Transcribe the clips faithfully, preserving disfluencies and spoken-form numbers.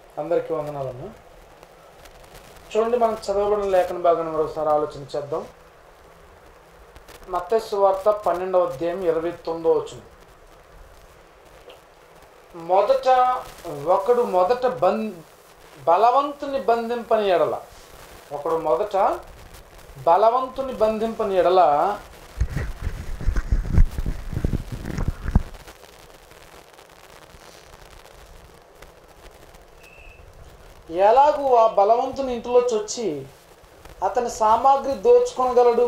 అందరికీ వందనాలమ్మా. చూడండి, మనం చదవబడిన లేఖన భాగాన్ని మరోసారి ఆలోచన చేద్దాం. మత్తయి సువార్త పన్నెండవ అధ్యాయం ఇరవై తొమ్మిదవ వచనం. మొదట ఒకడు మొదట బం బలవంతుని బంధింపని ఎడల ఒకడు మొదట బలవంతుని బంధింపని ఎడల ఎలాగూ ఆ బలవంతుని ఇంటిలోకి వచ్చి అతని సామాగ్రి దోచుకొనగలడు?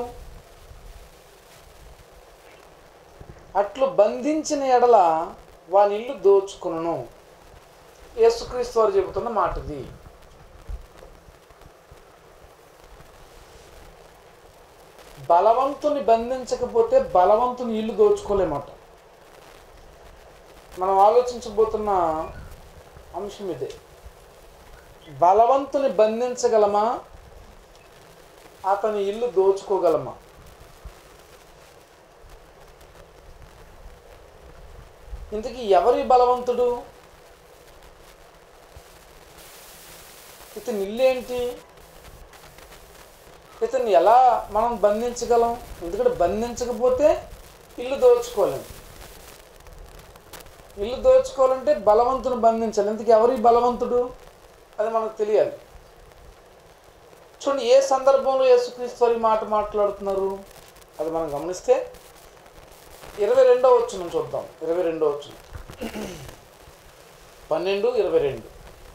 అట్లు బంధించిన ఎడల వాని ఇల్లు దోచుకును. యేసుక్రీస్తు వారు చెబుతున్న మాటది. బలవంతుని బంధించకపోతే బలవంతుని ఇల్లు దోచుకోలేమట. మనం ఆలోచించబోతున్న అంశం ఇదే. బలవంతుని బంధించగలమా? అతని ఇల్లు దోచుకోగలమా? ఇంతకీ ఎవరి బలవంతుడు? ఇతని ఇల్లు ఏంటి? ఇతన్ని ఎలా మనం బంధించగలం? ఎందుకంటే బంధించకపోతే ఇల్లు దోచుకోలేం. ఇల్లు దోచుకోవాలంటే బలవంతుని బంధించాలి. ఇంతకీ ఎవరి బలవంతుడు? అది మనకు తెలియాలి. చూడండి, ఏ సందర్భంలో యేసుక్రీస్తు వారి మాట మాట్లాడుతున్నారు అది మనం గమనిస్తే ఇరవై రెండవ వచనం చూద్దాం. ఇరవై రెండవ వచనం, పన్నెండు ఇరవై రెండు.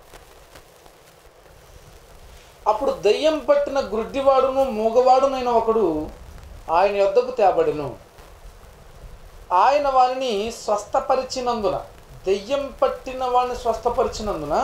అప్పుడు దయ్యం పట్టిన గుడ్డివాడును మూగవాడునైన ఒకడు ఆయన యొద్దకు తేబడెను. ఆయన వారిని స్వస్థపరిచినందున, దయ్యం పట్టిన వాడిని స్వస్థపరిచినందున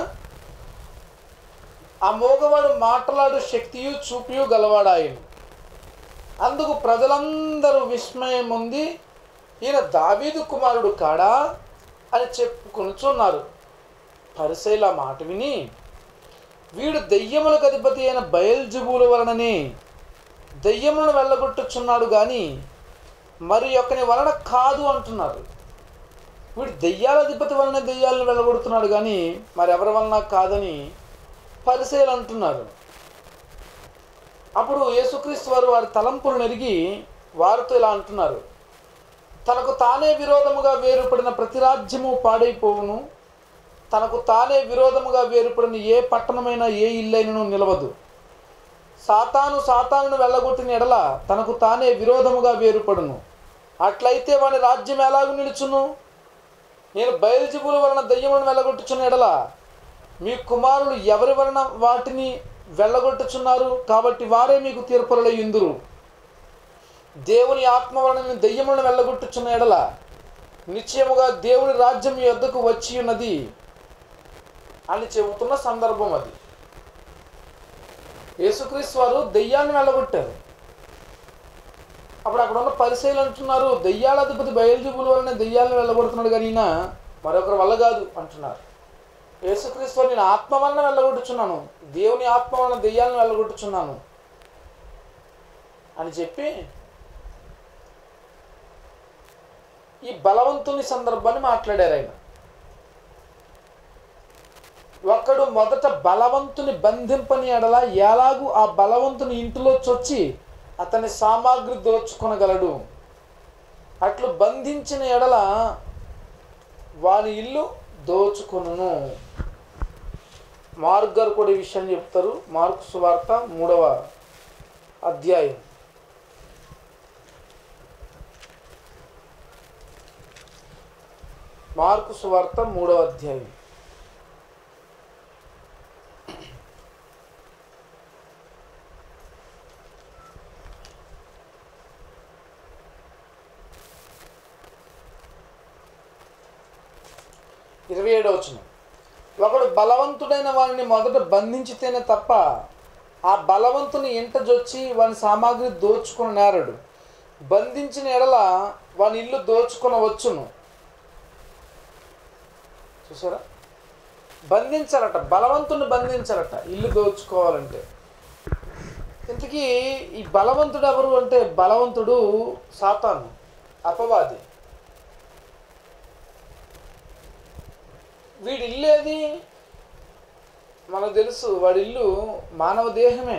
ఆ మూగవాడు మాట్లాడు శక్తియు చూపియు గలవాడాయను. అందుకు ప్రజలందరూ విస్మయం ఉంది, ఈయన దావీదు కుమారుడు కాడా అని చెప్పుకొనుచున్నారు. పరిసయ్యుల మాట విని, వీడు దెయ్యములకు అధిపతి అయిన బయల్జెబూలు వలననే దెయ్యములను వెళ్ళగొట్టుచున్నాడు కానీ మరి ఒక్కని వలన కాదు అంటున్నారు. వీడు దెయ్యాల అధిపతి వలన దెయ్యాలను వెళ్ళగొడుతున్నాడు కానీ మరి ఎవరి వలన కాదని పరిసయ్యులు అంటున్నారు. అప్పుడు యేసుక్రీస్తు వారు వారి తలంపులను ఎరిగి వారితో ఇలా అంటున్నారు, తనకు తానే విరోధముగా వేరుపడిన ప్రతి రాజ్యము పాడైపోవును, తనకు తానే విరోధముగా వేరుపడిన ఏ పట్టణమైనా ఏ ఇల్లైనను నిలవదు. సాతాను సాతానును వెళ్ళగొట్టిన ఎడల తనకు తానే విరోధముగా వేరుపడును. అట్లయితే వాని రాజ్యం ఎలాగూ నిలుచును? నేను బయల్జెబూలు వలన దయ్యములను వెళ్ళగొట్టుచున్న ఎడల మీ కుమారులు ఎవరి వలన వాటిని వెళ్ళగొట్టుచున్నారు? కాబట్టి వారే మీకు తీర్పులై యుందురు. దేవుని ఆత్మ వలన దయ్యములను వెళ్ళగొట్టుచున్న ఎడల నిశ్చయముగా దేవుని రాజ్యం మీ వద్దకు వచ్చి ఉన్నది అని చెబుతున్న సందర్భం అది. యేసుక్రీస్తు వారు దెయ్యాన్ని వెళ్ళగొట్టారు. అప్పుడు అక్కడ ఉన్న పరిసయ్యులు అంటున్నారు, దెయ్యాల అధిపతి బయల్జెబూలు వలన దెయ్యాలను వెళ్ళగొడుతున్నాడు కానీ ఈయన మరొకరి వల్ల కాదు అంటున్నారు. యేసుక్రీస్తు వారు నేను ఆత్మ వలన వెళ్ళగొట్టుచున్నాను, దేవుని ఆత్మ వలన దెయ్యాలను వెళ్ళగొట్టుచున్నాను అని చెప్పి ఈ బలవంతుని సందర్భాన్ని మాట్లాడారు. ఆయన ఒకడు మొదట బలవంతుని బంధింపని ఎడల ఎలాగూ ఆ బలవంతుని ఇంటిలో చొచ్చి అతని సామాగ్రి దోచుకొనగలడు. అట్లు బంధించిన ఎడల వాని ఇల్లు దోచుకొనును. మార్క్ గారు కూడా ఈ విషయాన్ని చెప్తారు. మార్కు సువార్త మూడవ అధ్యాయం మార్కు సువార్త మూడవ అధ్యాయం ఇరవై ఏడవ వచనం. ఒకడు బలవంతుడైన వాడిని మొదట బంధించితేనే తప్ప ఆ బలవంతుని ఇంట జొచ్చి వాని సామాగ్రి దోచుకుని నేరడు. బంధించిన ఎడల వాని ఇల్లు దోచుకొనవచ్చును. చూసారా, బంధించాలట, బలవంతుని బంధించాలట ఇల్లు దోచుకోవాలంటే. ఇంతకీ ఈ బలవంతుడు ఎవరు అంటే బలవంతుడు సాతాను, అపవాది. వీడి ఇల్లేది? మనకు తెలుసు వాడి ఇల్లు మానవ దేహమే.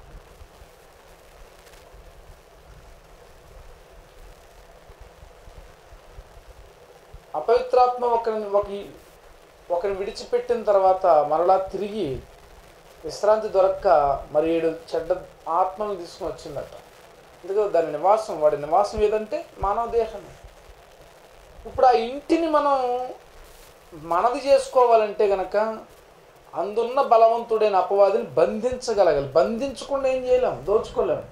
అపవిత్రాత్మ ఒకరిని ఒక ఒకరిని విడిచిపెట్టిన తర్వాత మరలా తిరిగి విశ్రాంతి దొరక్క మరి ఏడు చెడ్డ ఆత్మను తీసుకుని వచ్చిందట. ఎందుకంటే దాని నివాసం, వాడి నివాసం ఏదంటే మానవ దేహమే. ఇప్పుడు ఆ ఇంటిని మనం మనది చేసుకోవాలంటే గనక అందున్న బలవంతుడైన అపవాదిని బంధించగలగాలి. బంధించకుండా ఏం చేయలేం, దోచుకోలేము.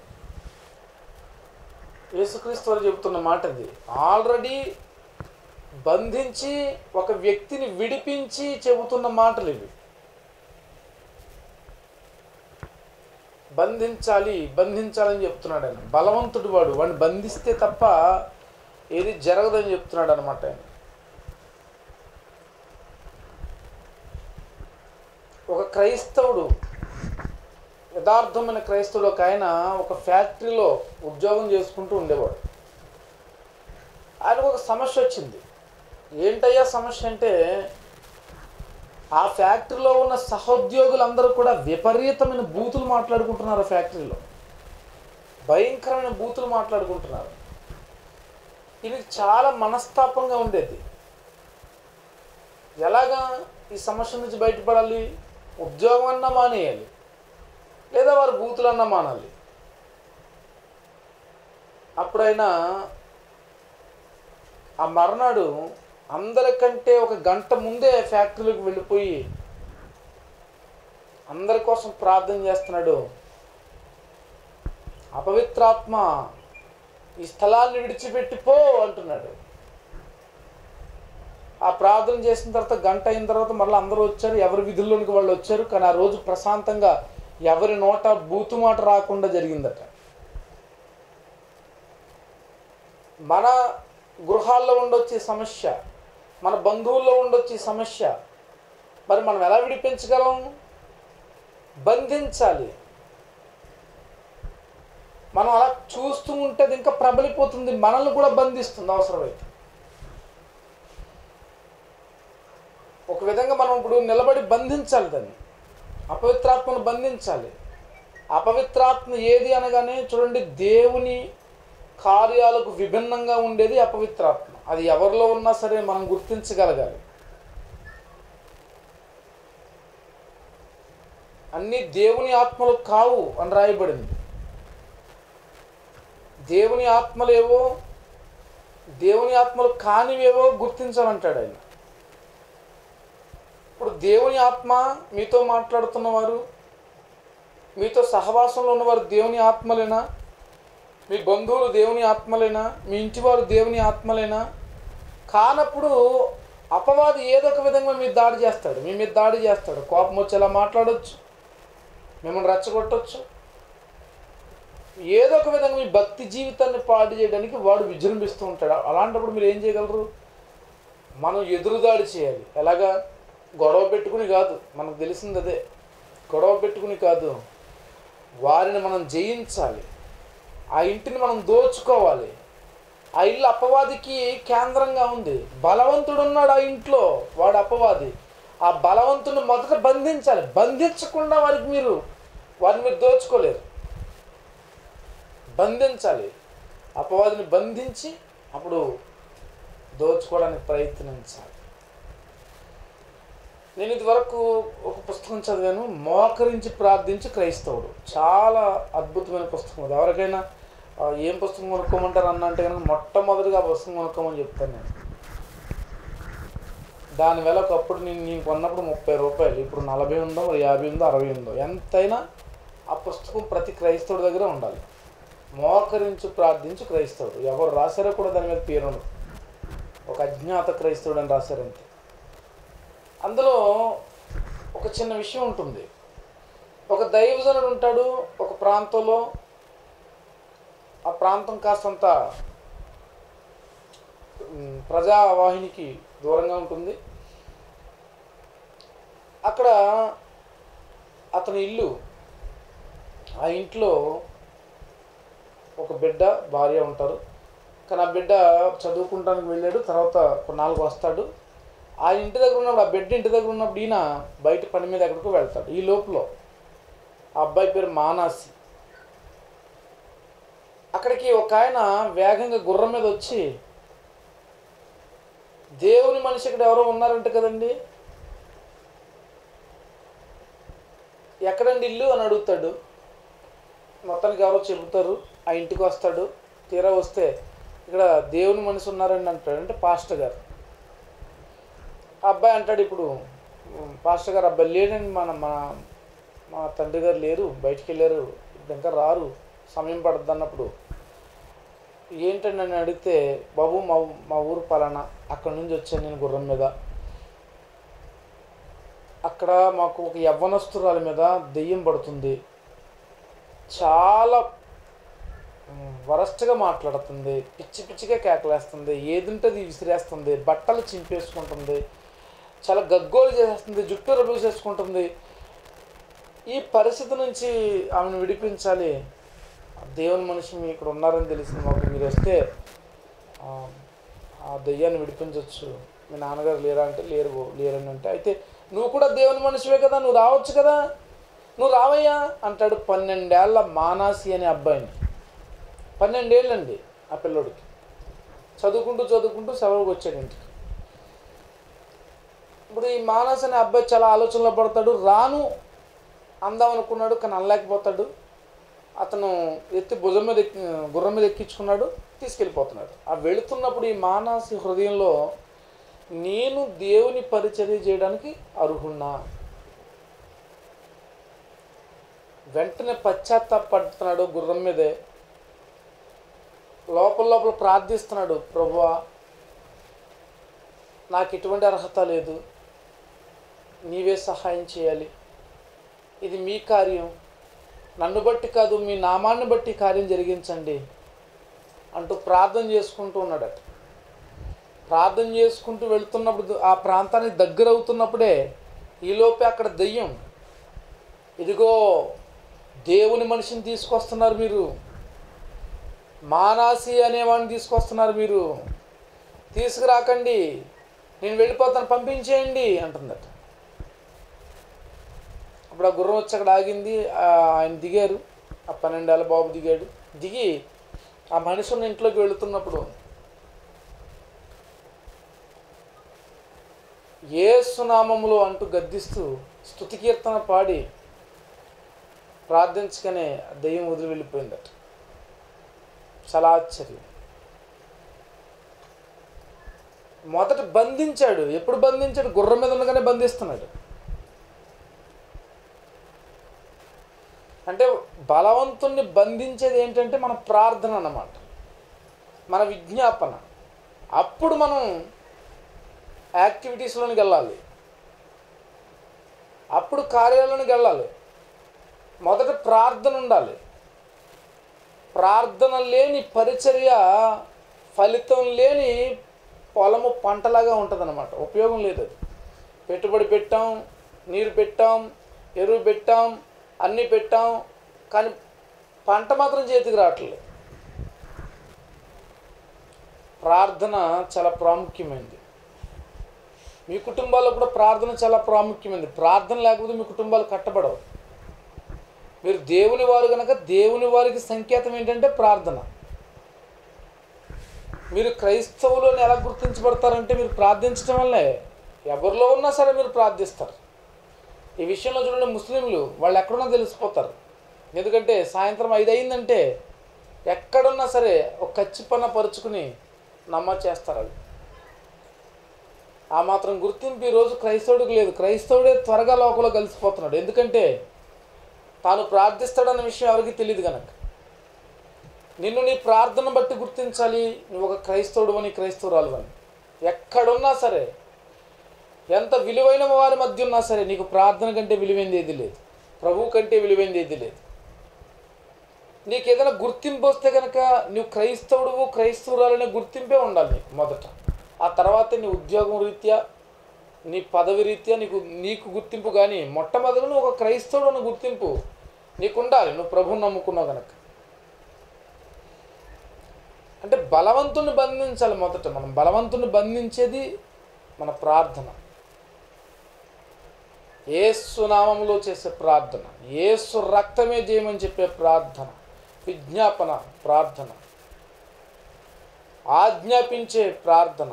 యేసుక్రీస్తు వారు చెబుతున్న మాట ఇది. ఆల్రెడీ బంధించి ఒక వ్యక్తిని విడిపించి చెబుతున్న మాటలు ఇవి. బంధించాలి బంధించాలని చెప్తున్నాడు ఆయన. బలవంతుడు వాడు, వాడిని బంధిస్తే తప్ప ఏది జరగదని చెప్తున్నాడు అనమాట ఆయన. ఒక క్రైస్తవుడు, యథార్థమైన క్రైస్తవుడు ఒక ఆయన ఒక ఫ్యాక్టరీలో ఉద్యోగం చేసుకుంటూ ఉండేవాడు. ఆయనకు ఒక సమస్య వచ్చింది. ఏంటయ్యా సమస్య అంటే, ఆ ఫ్యాక్టరీలో ఉన్న సహోద్యోగులందరూ కూడా విపరీతమైన బూతులు మాట్లాడుకుంటున్నారు. ఆ ఫ్యాక్టరీలో భయంకరమైన బూతులు మాట్లాడుకుంటున్నారు. ఈయనకి చాలా మనస్తాపంగా ఉండేది. ఎలాగా ఈ సమస్య నుంచి బయటపడాలి? ఉద్యోగం అన్నా మానేయాలి, లేదా వారు బూతులన్నా మానాలి. అప్పుడైనా ఆ మర్నాడు అందరికంటే ఒక గంట ముందే ఫ్యాక్టరీలోకి వెళ్ళిపోయి అందరి కోసం ప్రార్థన చేస్తున్నాడు. అపవిత్రాత్మ ఈ స్థలాన్ని విడిచిపెట్టిపో అంటున్నాడు. ఆ ప్రార్థన చేసిన తర్వాత గంట అయిన తర్వాత మళ్ళీ అందరూ వచ్చారు, ఎవరి విధుల్లోనికి వాళ్ళు వచ్చారు. కానీ ఆ రోజు ప్రశాంతంగా ఎవరి నోట బూతు మాట రాకుండా జరిగిందట. మన గృహాల్లో ఉండొచ్చే సమస్య, మన బంధువుల్లో ఉండొచ్చే సమస్య, మరి మనం ఎలా విడిపించగలం? బంధించాలి. మనం అలా చూస్తూ ఉంటే అది ఇంకా ప్రబలిపోతుంది, మనల్ని కూడా బంధిస్తుంది అవసరమైతే. ఒక విధంగా మనం ఇప్పుడు నిలబడి బంధించాలి దాన్ని, అపవిత్రాత్మను బంధించాలి. అపవిత్రాత్మ ఏది అనగానే చూడండి, దేవుని కార్యాలకు విభిన్నంగా ఉండేది అపవిత్రాత్మ. అది ఎవరిలో ఉన్నా సరే మనం గుర్తించగలగాలి. అన్నీ దేవుని ఆత్మలు కావు అని రాయబడింది. దేవుని ఆత్మలేవో, దేవుని ఆత్మలు కానివేవో గుర్తించాలంటాడు ఆయన. ఇప్పుడు దేవుని ఆత్మ మీతో మాట్లాడుతున్నవారు, మీతో సహవాసంలో ఉన్నవారు దేవుని ఆత్మలేనా? మీ బంధువులు దేవుని ఆత్మలేనా? మీ ఇంటివారు దేవుని ఆత్మలేనా? కానప్పుడు అపవాది ఏదో ఒక విధంగా మీరు దాడి చేస్తాడు, మీ మీద దాడి చేస్తాడు. కోపం వచ్చేలా మాట్లాడవచ్చు, మిమ్మల్ని రెచ్చగొట్టవచ్చు, ఏదో ఒక విధంగా మీ భక్తి జీవితాన్ని పాడు చేయడానికి వాడు విజృంభిస్తూ ఉంటాడు. అలాంటప్పుడు మీరు ఏం చేయగలరు? మనం ఎదురుదాడి చేయాలి. ఎలాగా? గొడవ పెట్టుకుని కాదు, మనకు తెలిసింది అదే. గొడవ పెట్టుకుని కాదు, వారిని మనం జయించాలి. ఆ ఇంటిని మనం దోచుకోవాలి. ఆ ఇల్లు అపవాదికి కేంద్రంగా ఉంది. బలవంతుడు ఉన్నాడు ఆ ఇంట్లో, వాడు అపవాది. ఆ బలవంతుని మొదట బంధించాలి. బంధించకుండా వారికి మీరు వారిని మీరు దోచుకోలేరు. బంధించాలి. అపవాదిని బంధించి అప్పుడు దోచుకోవడానికి ప్రయత్నించాలి. నేను ఇదివరకు ఒక పుస్తకం చదివాను, మోకరించి ప్రార్థించి క్రైస్తవుడు. చాలా అద్భుతమైన పుస్తకం అది. ఎవరికైనా ఏం పుస్తకం కొనుక్కోమంటారు అన్న అంటే కనుక మొట్టమొదటిగా ఆ పుస్తకం కొనుక్కోమని చెప్తాను నేను. దాని వేళ ఒకప్పుడు నేను నేను కొన్నప్పుడు ముప్పై రూపాయలు, ఇప్పుడు నలభై ఉందో, మరి యాభై ఉందో, అరవై ఉందో, ఎంతైనా ఆ పుస్తకం ప్రతి క్రైస్తవుడి దగ్గర ఉండాలి. మోకరించి ప్రార్థించి క్రైస్తవుడు. ఎవరు రాశారో కూడా దాని మీద పేరు ఉండదు, ఒక అజ్ఞాత క్రైస్తవుడు అని రాశారంతే. అందులో ఒక చిన్న విషయం ఉంటుంది. ఒక దైవజనుడు ఉంటాడు ఒక ప్రాంతంలో. ఆ ప్రాంతం కాస్తంత ప్రజావాహినికి దూరంగా ఉంటుంది. అక్కడ అతని ఇల్లు, ఆ ఇంట్లో ఒక బిడ్డ భార్య ఉంటారు. కానీ ఆ బిడ్డ చదువుకుంటానికి వెళ్ళాడు, తర్వాత కొన్నాళ్ళకు వస్తాడు. ఆ ఇంటి దగ్గర ఉన్నప్పుడు, ఆ బెడ్ ఇంటి దగ్గర ఉన్నప్పుడు ఈయన బయట పని మీద ఎక్కడికో వెళ్తాడు. ఈ లోపల ఆ అబ్బాయి పేరు మానాసి. అక్కడికి ఒక ఆయన వేగంగా గుర్రం మీద వచ్చి, దేవుని మనిషి ఇక్కడ ఎవరో ఉన్నారంట కదండి, ఎక్కడండి ఇల్లు అని అడుగుతాడు. మొత్తానికి ఎవరో చెబుతారు. ఆ ఇంటికి వస్తాడు. తీరా వస్తే ఇక్కడ దేవుని మనిషి ఉన్నారండి అంటాడు. అంటే పాస్టర్ గారు. ఆ అబ్బాయి అంటాడు, ఇప్పుడు పాస్టర్ గారు అబ్బాయి లేడండి, మన మన మా తండ్రి గారు లేరు, బయటికి వెళ్ళారు, ఇంకా రారు, సమయం పడుతుంది అన్నప్పుడు, ఏంటండి అని అడిగితే, బాబు మా మా ఊరు పలానా, అక్కడి నుంచి వచ్చాను నేను గుర్రం మీద, అక్కడ మాకు ఒక యవ్వనస్తురాల మీద దెయ్యం పడుతుంది, చాలా వరస్ట్గా మాట్లాడుతుంది, పిచ్చి పిచ్చిగా కేకలేస్తుంది, ఏదుంటది విసిరేస్తుంది, బట్టలు చింపేసుకుంటుంది, చాలా గగ్గోలు చేసేస్తుంది, జుట్టు రబులు చేసుకుంటుంది. ఈ పరిస్థితి నుంచి ఆమెను విడిపించాలి, దేవుని మనిషి మీ ఇక్కడ ఉన్నారని తెలిసింది మాకు, మీరు వస్తే ఆ దెయ్యాన్ని విడిపించవచ్చు, మీ నాన్నగారు లేరా అంటే లేరు లేరని అంటే, అయితే నువ్వు కూడా దేవుని మనిషివే కదా, నువ్వు రావచ్చు కదా, నువ్వు రావయ్యా అంటాడు. పన్నెండేళ్ల మానాసి అనే అబ్బాయిని, పన్నెండేళ్ళండి ఆ పిల్లోడికి, చదువుకుంటూ చదువుకుంటూ సెలవుకి వచ్చాడు ఇంటికి. ఇప్పుడు ఈ మానస్ అనే అబ్బాయి చాలా ఆలోచనలో పడతాడు. రాను అందాం అనుకున్నాడు, కానీ అనలేకపోతాడు. అతను ఎత్తి భుజం మీద ఎక్కి గుర్రం మీద ఎక్కించుకున్నాడు, తీసుకెళ్ళిపోతున్నాడు. ఆ వెళుతున్నప్పుడు ఈ మానసి హృదయంలో, నేను దేవుని పరిచర్య చేయడానికి అర్హున్నా, వెంటనే పశ్చాత్తాపడుతున్నాడు. గుర్రం మీదే లోపల లోపల ప్రార్థిస్తున్నాడు, ప్రభువా నాకు ఎటువంటి అర్హత లేదు, నీవే సహాయం చేయాలి, ఇది మీ కార్యం, నన్ను బట్టి కాదు మీ నామాన్ని బట్టి కార్యం జరిగించండి అంటూ ప్రార్థన చేసుకుంటూ ఉన్నాడట. ప్రార్థన చేసుకుంటూ వెళుతున్నప్పుడు, ఆ ప్రాంతానికి దగ్గర అవుతున్నప్పుడే ఈలోపే అక్కడ దెయ్యం, ఇదిగో దేవుని మనిషిని తీసుకొస్తున్నారు మీరు, మానాసి అనేవాడిని తీసుకొస్తున్నారు మీరు, తీసుకురాకండి, నేను వెళ్ళిపోతాను, పంపించేయండి అంటుందట. అప్పుడు ఆ గుర్రం వచ్చి అక్కడ ఆగింది. ఆయన దిగారు, ఆ పన్నెండేళ్ళ బాబు దిగాడు. దిగి ఆ మనిషి ఉన్న ఇంట్లోకి వెళుతున్నప్పుడు, యేసు నామములో అంటూ గద్దిస్తూ స్తుతి కీర్తన పాడి ప్రార్థించగానే దెయ్యం వదిలి వెళ్ళిపోయిందట. చాలా ఆశ్చర్యం. మొదట బంధించాడు. ఎప్పుడు బంధించాడు? గుర్రం మీద ఉండగానే బంధిస్తున్నాడు. అంటే బలవంతుణ్ణి బంధించేది ఏంటంటే మన ప్రార్థన అన్నమాట, మన విజ్ఞాపన. అప్పుడు మనం యాక్టివిటీస్లోనికి వెళ్ళాలి, అప్పుడు కార్యాలయానికి వెళ్ళాలి. మొదట ప్రార్థన ఉండాలి. ప్రార్థన లేని పరిచర్య ఫలితం లేని పొలము పంటలాగా ఉంటుంది అన్నమాట, ఉపయోగం లేదు. అది పెట్టుబడి పెట్టాం, నీరు పెట్టాం, ఎరువు పెట్టాం, అన్నీ పెట్టాం, కానీ పంట మాత్రం చేతికి రావట్లేదు. ప్రార్థన చాలా ప్రాముఖ్యమైనది. మీ కుటుంబాల్లో కూడా ప్రార్థన చాలా ప్రాముఖ్యమైనది. ప్రార్థన లేకపోతే మీ కుటుంబాలు కట్టబడవు. మీరు దేవుని వారు కనుక దేవుని వారికి సంకేతం ఏంటంటే ప్రార్థన. మీరు క్రైస్తవులు అని ఎలా గుర్తించబడతారంటే మీరు ప్రార్థించడం వల్లే. ఎవరిలో ఉన్నా సరే మీరు ప్రార్థిస్తారు. ఈ విషయంలో చూడండి, ముస్లింలు వాళ్ళు ఎక్కడున్నా తెలిసిపోతారు. ఎందుకంటే సాయంత్రం ఐదు అయిందంటే ఎక్కడున్నా సరే ఒక కచ్చిపన్న పరుచుకుని నమాజ్ చేస్తారు. అది ఆ మాత్రం గుర్తింపు ఈరోజు క్రైస్తవుడికి లేదు. క్రైస్తవుడే త్వరగా లోకంలో కలిసిపోతున్నాడు. ఎందుకంటే తాను ప్రార్థిస్తాడన్న విషయం ఎవరికి తెలియదు కనుక. నిన్ను నీ ప్రార్థన బట్టి గుర్తించాలి, నువ్వు ఒక క్రైస్తవుడు అని, క్రైస్తవురాలు అని. ఎక్కడున్నా సరే, ఎంత విలువైన వారి మధ్య ఉన్నా సరే, నీకు ప్రార్థన కంటే విలువైంది ఏది లేదు, ప్రభువు కంటే విలువైంది ఏది లేదు. నీకు ఏదైనా గుర్తింపు వస్తే కనుక నువ్వు క్రైస్తవుడు క్రైస్తవురాలనే గుర్తింపే ఉండాలి నీకు మొదట. ఆ తర్వాత నీ ఉద్యోగం రీత్యా, నీ పదవి రీత్యా నీకు నీకు గుర్తింపు. కానీ మొట్టమొదటి నువ్వు ఒక క్రైస్తవుడు అన్న గుర్తింపు నీకు ఉండాలి, నువ్వు ప్రభువుని నమ్ముకున్నావు కనుక. అంటే బలవంతుని బంధించాలి మొదట. మనం బలవంతుని బంధించేది మన ప్రార్థన. యేసు నామములో చేసే ప్రార్థన, యేసు రక్తమే చేయమని చెప్పే ప్రార్థన, విజ్ఞాపన ప్రార్థన, ఆజ్ఞాపించే ప్రార్థన.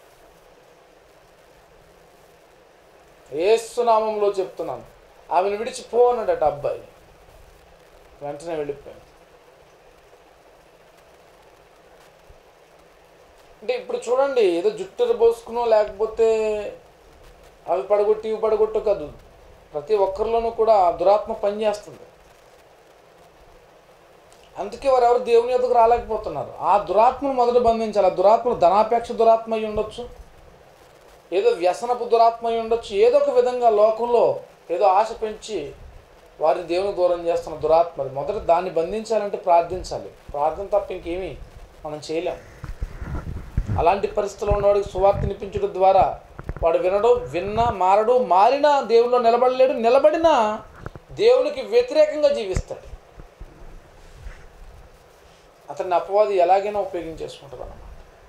యేసు నామములో చెప్తున్నాను. ఆమెను విడిచిపోనడట అబ్బాయి, వెంటనే వెళ్ళిపోయాడు. అంటే ఇప్పుడు చూడండి, ఏదో జుట్టు పోసుకునో లేకపోతే అవి పడగొట్టి ఇవి పడగొట్టు కాదు, ప్రతి ఒక్కరిలోనూ కూడా దురాత్మ పనిచేస్తుంది. అందుకే వారు ఎవరు దేవుని యొద్దకు రాలేకపోతున్నారు. ఆ దురాత్మను మొదట బంధించాలి. ఆ దురాత్మను ధనాపేక్ష దురాత్మ అయి ఉండొచ్చు, ఏదో వ్యసనపు దురాత్మ అయి ఉండొచ్చు, ఏదో ఒక విధంగా లోకంలో ఏదో ఆశ పెంచి వారిని దేవుని దూరం చేస్తున్న దురాత్మ. మొదట దాన్ని బంధించాలంటే ప్రార్థించాలి. ప్రార్థన తప్ప ఇంకేమీ మనం చేయలేం. అలాంటి పరిస్థితుల్లో ఉన్నవాడికి సువార్త వినిపించడం ద్వారా వాడు వినడు, విన్నా మారడు, మారినా దేవుల్లో నిలబడలేడు, నిలబడినా దేవునికి వ్యతిరేకంగా జీవిస్తాడు. అతన్ని అపవాది ఎలాగైనా ఉపయోగించేసుకుంటాడు అన్నమాట.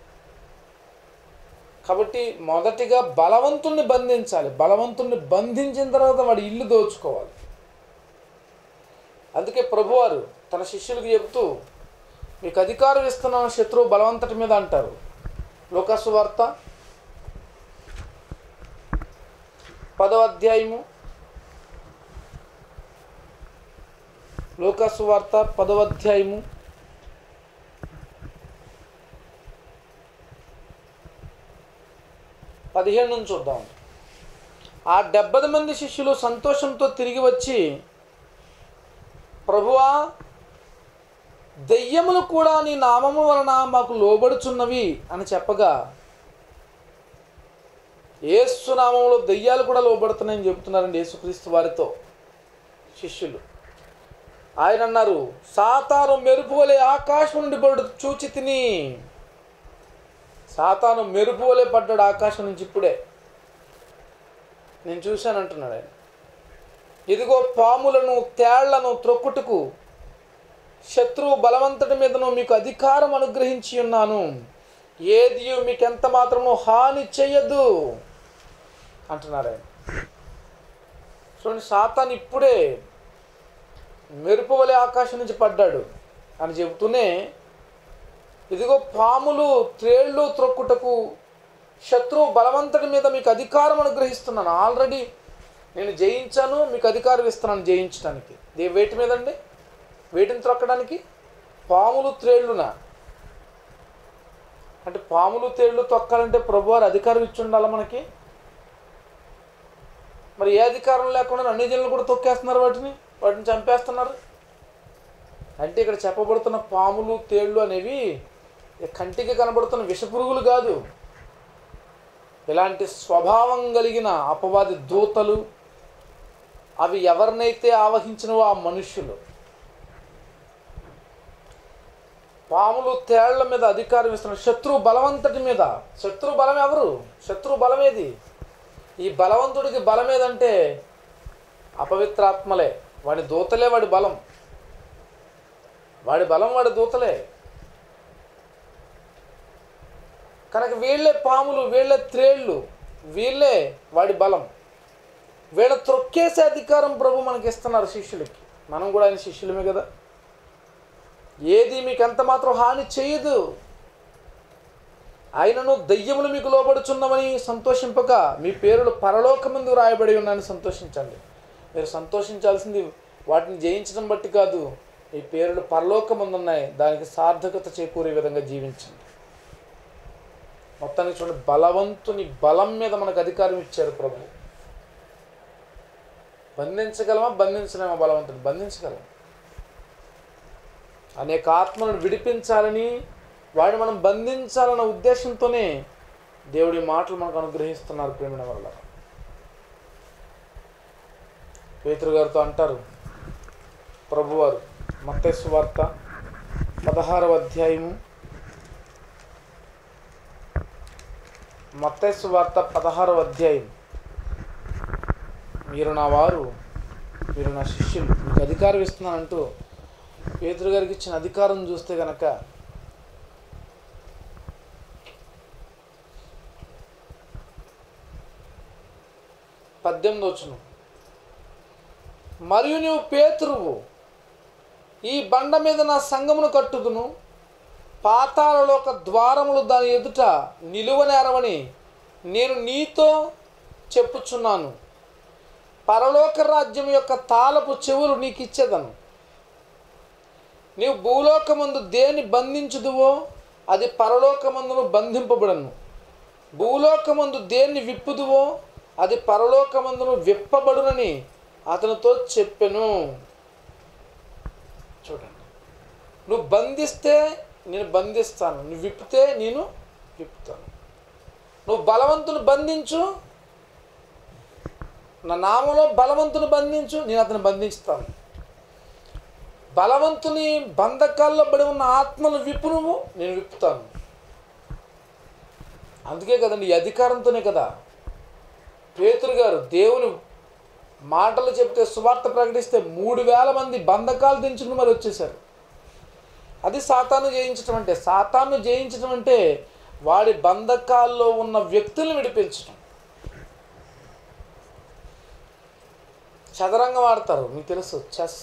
కాబట్టి మొదటిగా బలవంతుణ్ణి బంధించాలి. బలవంతుణ్ణి బంధించిన తర్వాత వాడి ఇల్లు దోచుకోవాలి. అందుకే ప్రభువారు తన శిష్యులకు చెప్తూ, మీకు అధికారం ఇస్తున్నాను శత్రువు బలవంతటి మీద అంటారు. లూకాసు వార్త పదవ అధ్యాయము లూకాసు వార్త పదవ అధ్యాయము పదిహేను నుంచి చూద్దాం. ఆ డెబ్బై మంది శిష్యులు సంతోషంతో తిరిగి వచ్చి, ప్రభువా, దెయ్యములు కూడా నీ నామము వలన మాకు లోబడుచున్నవి అని చెప్పగా, యేసు నామములో దెయ్యాలు కూడా లోబడుతున్నాయని చెబుతున్నారండి యేసుక్రీస్తు వారితో శిష్యులు. ఆయన అన్నారు, సాతాను మెరుపు వలె ఆకాశం నుండి పడు చూచి తిని. సాతాను మెరుపు వలె పడ్డాడు ఆకాశం నుంచి, ఇప్పుడే నేను చూశాను అంటున్నాడు ఆయన. ఇదిగో పాములను తేళ్లను త్రొక్కుటకు శత్రువు బలవంతుడి మీదను మీకు అధికారం అనుగ్రహించి ఉన్నాను, ఏది మీకు ఎంత మాత్రము హాని చెయ్యదు అంటున్నారు ఆయన. చూడండి, సాతాను ఇప్పుడే మెరుపు వలె ఆకాశం నుంచి పడ్డాడు అని చెబుతూనే, ఇదిగో పాములు త్రేళ్ళు త్రొక్కుటకు శత్రువు బలవంతుడి మీద మీకు అధికారం అనుగ్రహిస్తున్నాను. ఆల్రెడీ నేను జయించాను, మీకు అధికారం ఇస్తున్నాను జయించడానికి. దే వేటి మీద అండి? వేటిని త్రొక్కడానికి? పాములు త్రేళ్ళునా? అంటే పాములు తేళ్ళు తొక్కాలంటే ప్రభువారు అధికారం ఇచ్చి ఉండాలి మనకి. మరి ఏ అధికారం లేకుండా అన్ని జనులు కూడా తొక్కేస్తున్నారు, వాటిని వాటిని చంపేస్తున్నారు. అంటే ఇక్కడ చెప్పబడుతున్న పాములు తేళ్ళు అనేవి కంటికి కనబడుతున్న విషపురుగులు కాదు. ఇలాంటి స్వభావం కలిగిన అపవాది దూతలు, అవి ఎవరినైతే ఆవహించినవో ఆ మనుష్యులు. పాములు తేళ్ల మీద అధికారం ఇస్తున్నారు, శత్రువు బలవంతుడి మీద. శత్రు బలం ఎవరు? శత్రు బలమేది? ఈ బలవంతుడికి బలం ఏదంటే అపవిత్రాత్మలే, వాడి దూతలే వాడి బలం. వాడి బలం వాడి దూతలే. కనుక వీళ్ళే పాములు, వీళ్ళే త్రేళ్ళు, వీళ్ళే వాడి బలం. వీళ్ళ త్రొక్కేసే అధికారం ప్రభు మనకి ఇస్తున్నారు శిష్యులకి. మనం కూడా ఆయన శిష్యులమే కదా. ఏది మీకు ఎంత మాత్రం హాని చేయదు, ఆయనను దయ్యములు మీకు లోబడుచున్నవని సంతోషింపక మీ పేరులు పరలోకమందు రాయబడి ఉన్నాయని సంతోషించండి. మీరు సంతోషించాల్సింది వాటిని జయించడం బట్టి కాదు, మీ పేరులు పరలోకమందు ఉన్నాయి, దానికి సార్థకత చేకూరే విధంగా జీవించండి. మొత్తానికి చూడండి, బలవంతుని బలం మీద మనకు అధికారం ఇచ్చారు ప్రభు. బంధించగలమా? బంధించలేమా? బలవంతుని బంధించగలం. అనేక ఆత్మలను విడిపించాలని, వాడిని మనం బంధించాలన్న ఉద్దేశంతోనే దేవుడి మాటలు మనకు అనుగ్రహిస్తున్నారు ప్రేమిన వల్ల. పేతురు గారితో అంటారు ప్రభువారు, మత్తయి సువార్త పదహారవ అధ్యాయము మత్తయి సువార్త పదహారవ అధ్యాయం, మీరు నా వారు, మీరు నా శిష్యులు, మీకు అధికారం ఇస్తున్నానంటూ పేతురు గారికి ఇచ్చిన అధికారం చూస్తే కనుక పద్దెనిమిది వచనం, మరియు నీవు పేతురువు, ఈ బండ మీద నా సంఘమును కట్టుదును, పాతాళలోక ద్వారములు దాని ఎదుట నిలువనేరవని నేను నీతో చెప్పుచున్నాను. పరలోక రాజ్యం యొక్క తాళపు చెవులు నీకు ఇచ్చేదను. నీవు భూలోకమందు దేని బంధించుదువో అది పరలోకమందును బంధింపబడను, భూలోకమందు దేన్ని విప్పుదువో అది పరలోకమందును విప్పబడునని అతనితో చెప్పెను. చూడండి, నువ్వు బంధిస్తే నేను బంధిస్తాను, నువ్వు విప్పితే నేను విప్పుతాను. నువ్వు బలవంతుని బంధించు, నా నామంలో బలవంతుని బంధించు, నేను అతను బంధిస్తాను. బలవంతుని బంధకాల్లో పడి ఉన్న ఆత్మను విప్పు, నువ్వు నేను విప్పుతాను. అందుకే కదండి, ఈ అధికారంతోనే కదా పేతురు గారు దేవుని మాటలు చెప్తే, సువార్త ప్రకటిస్తే మూడు వేల మంది బంధకాలు దించుకుని మరి వచ్చేసారు. అది సాతాను జయించడం అంటే. సాతాను జయించడం అంటే వాడి బంధకాల్లో ఉన్న వ్యక్తులను విడిపించడం. చదరంగం ఆడతారు, మీకు తెలుసు, చెస్.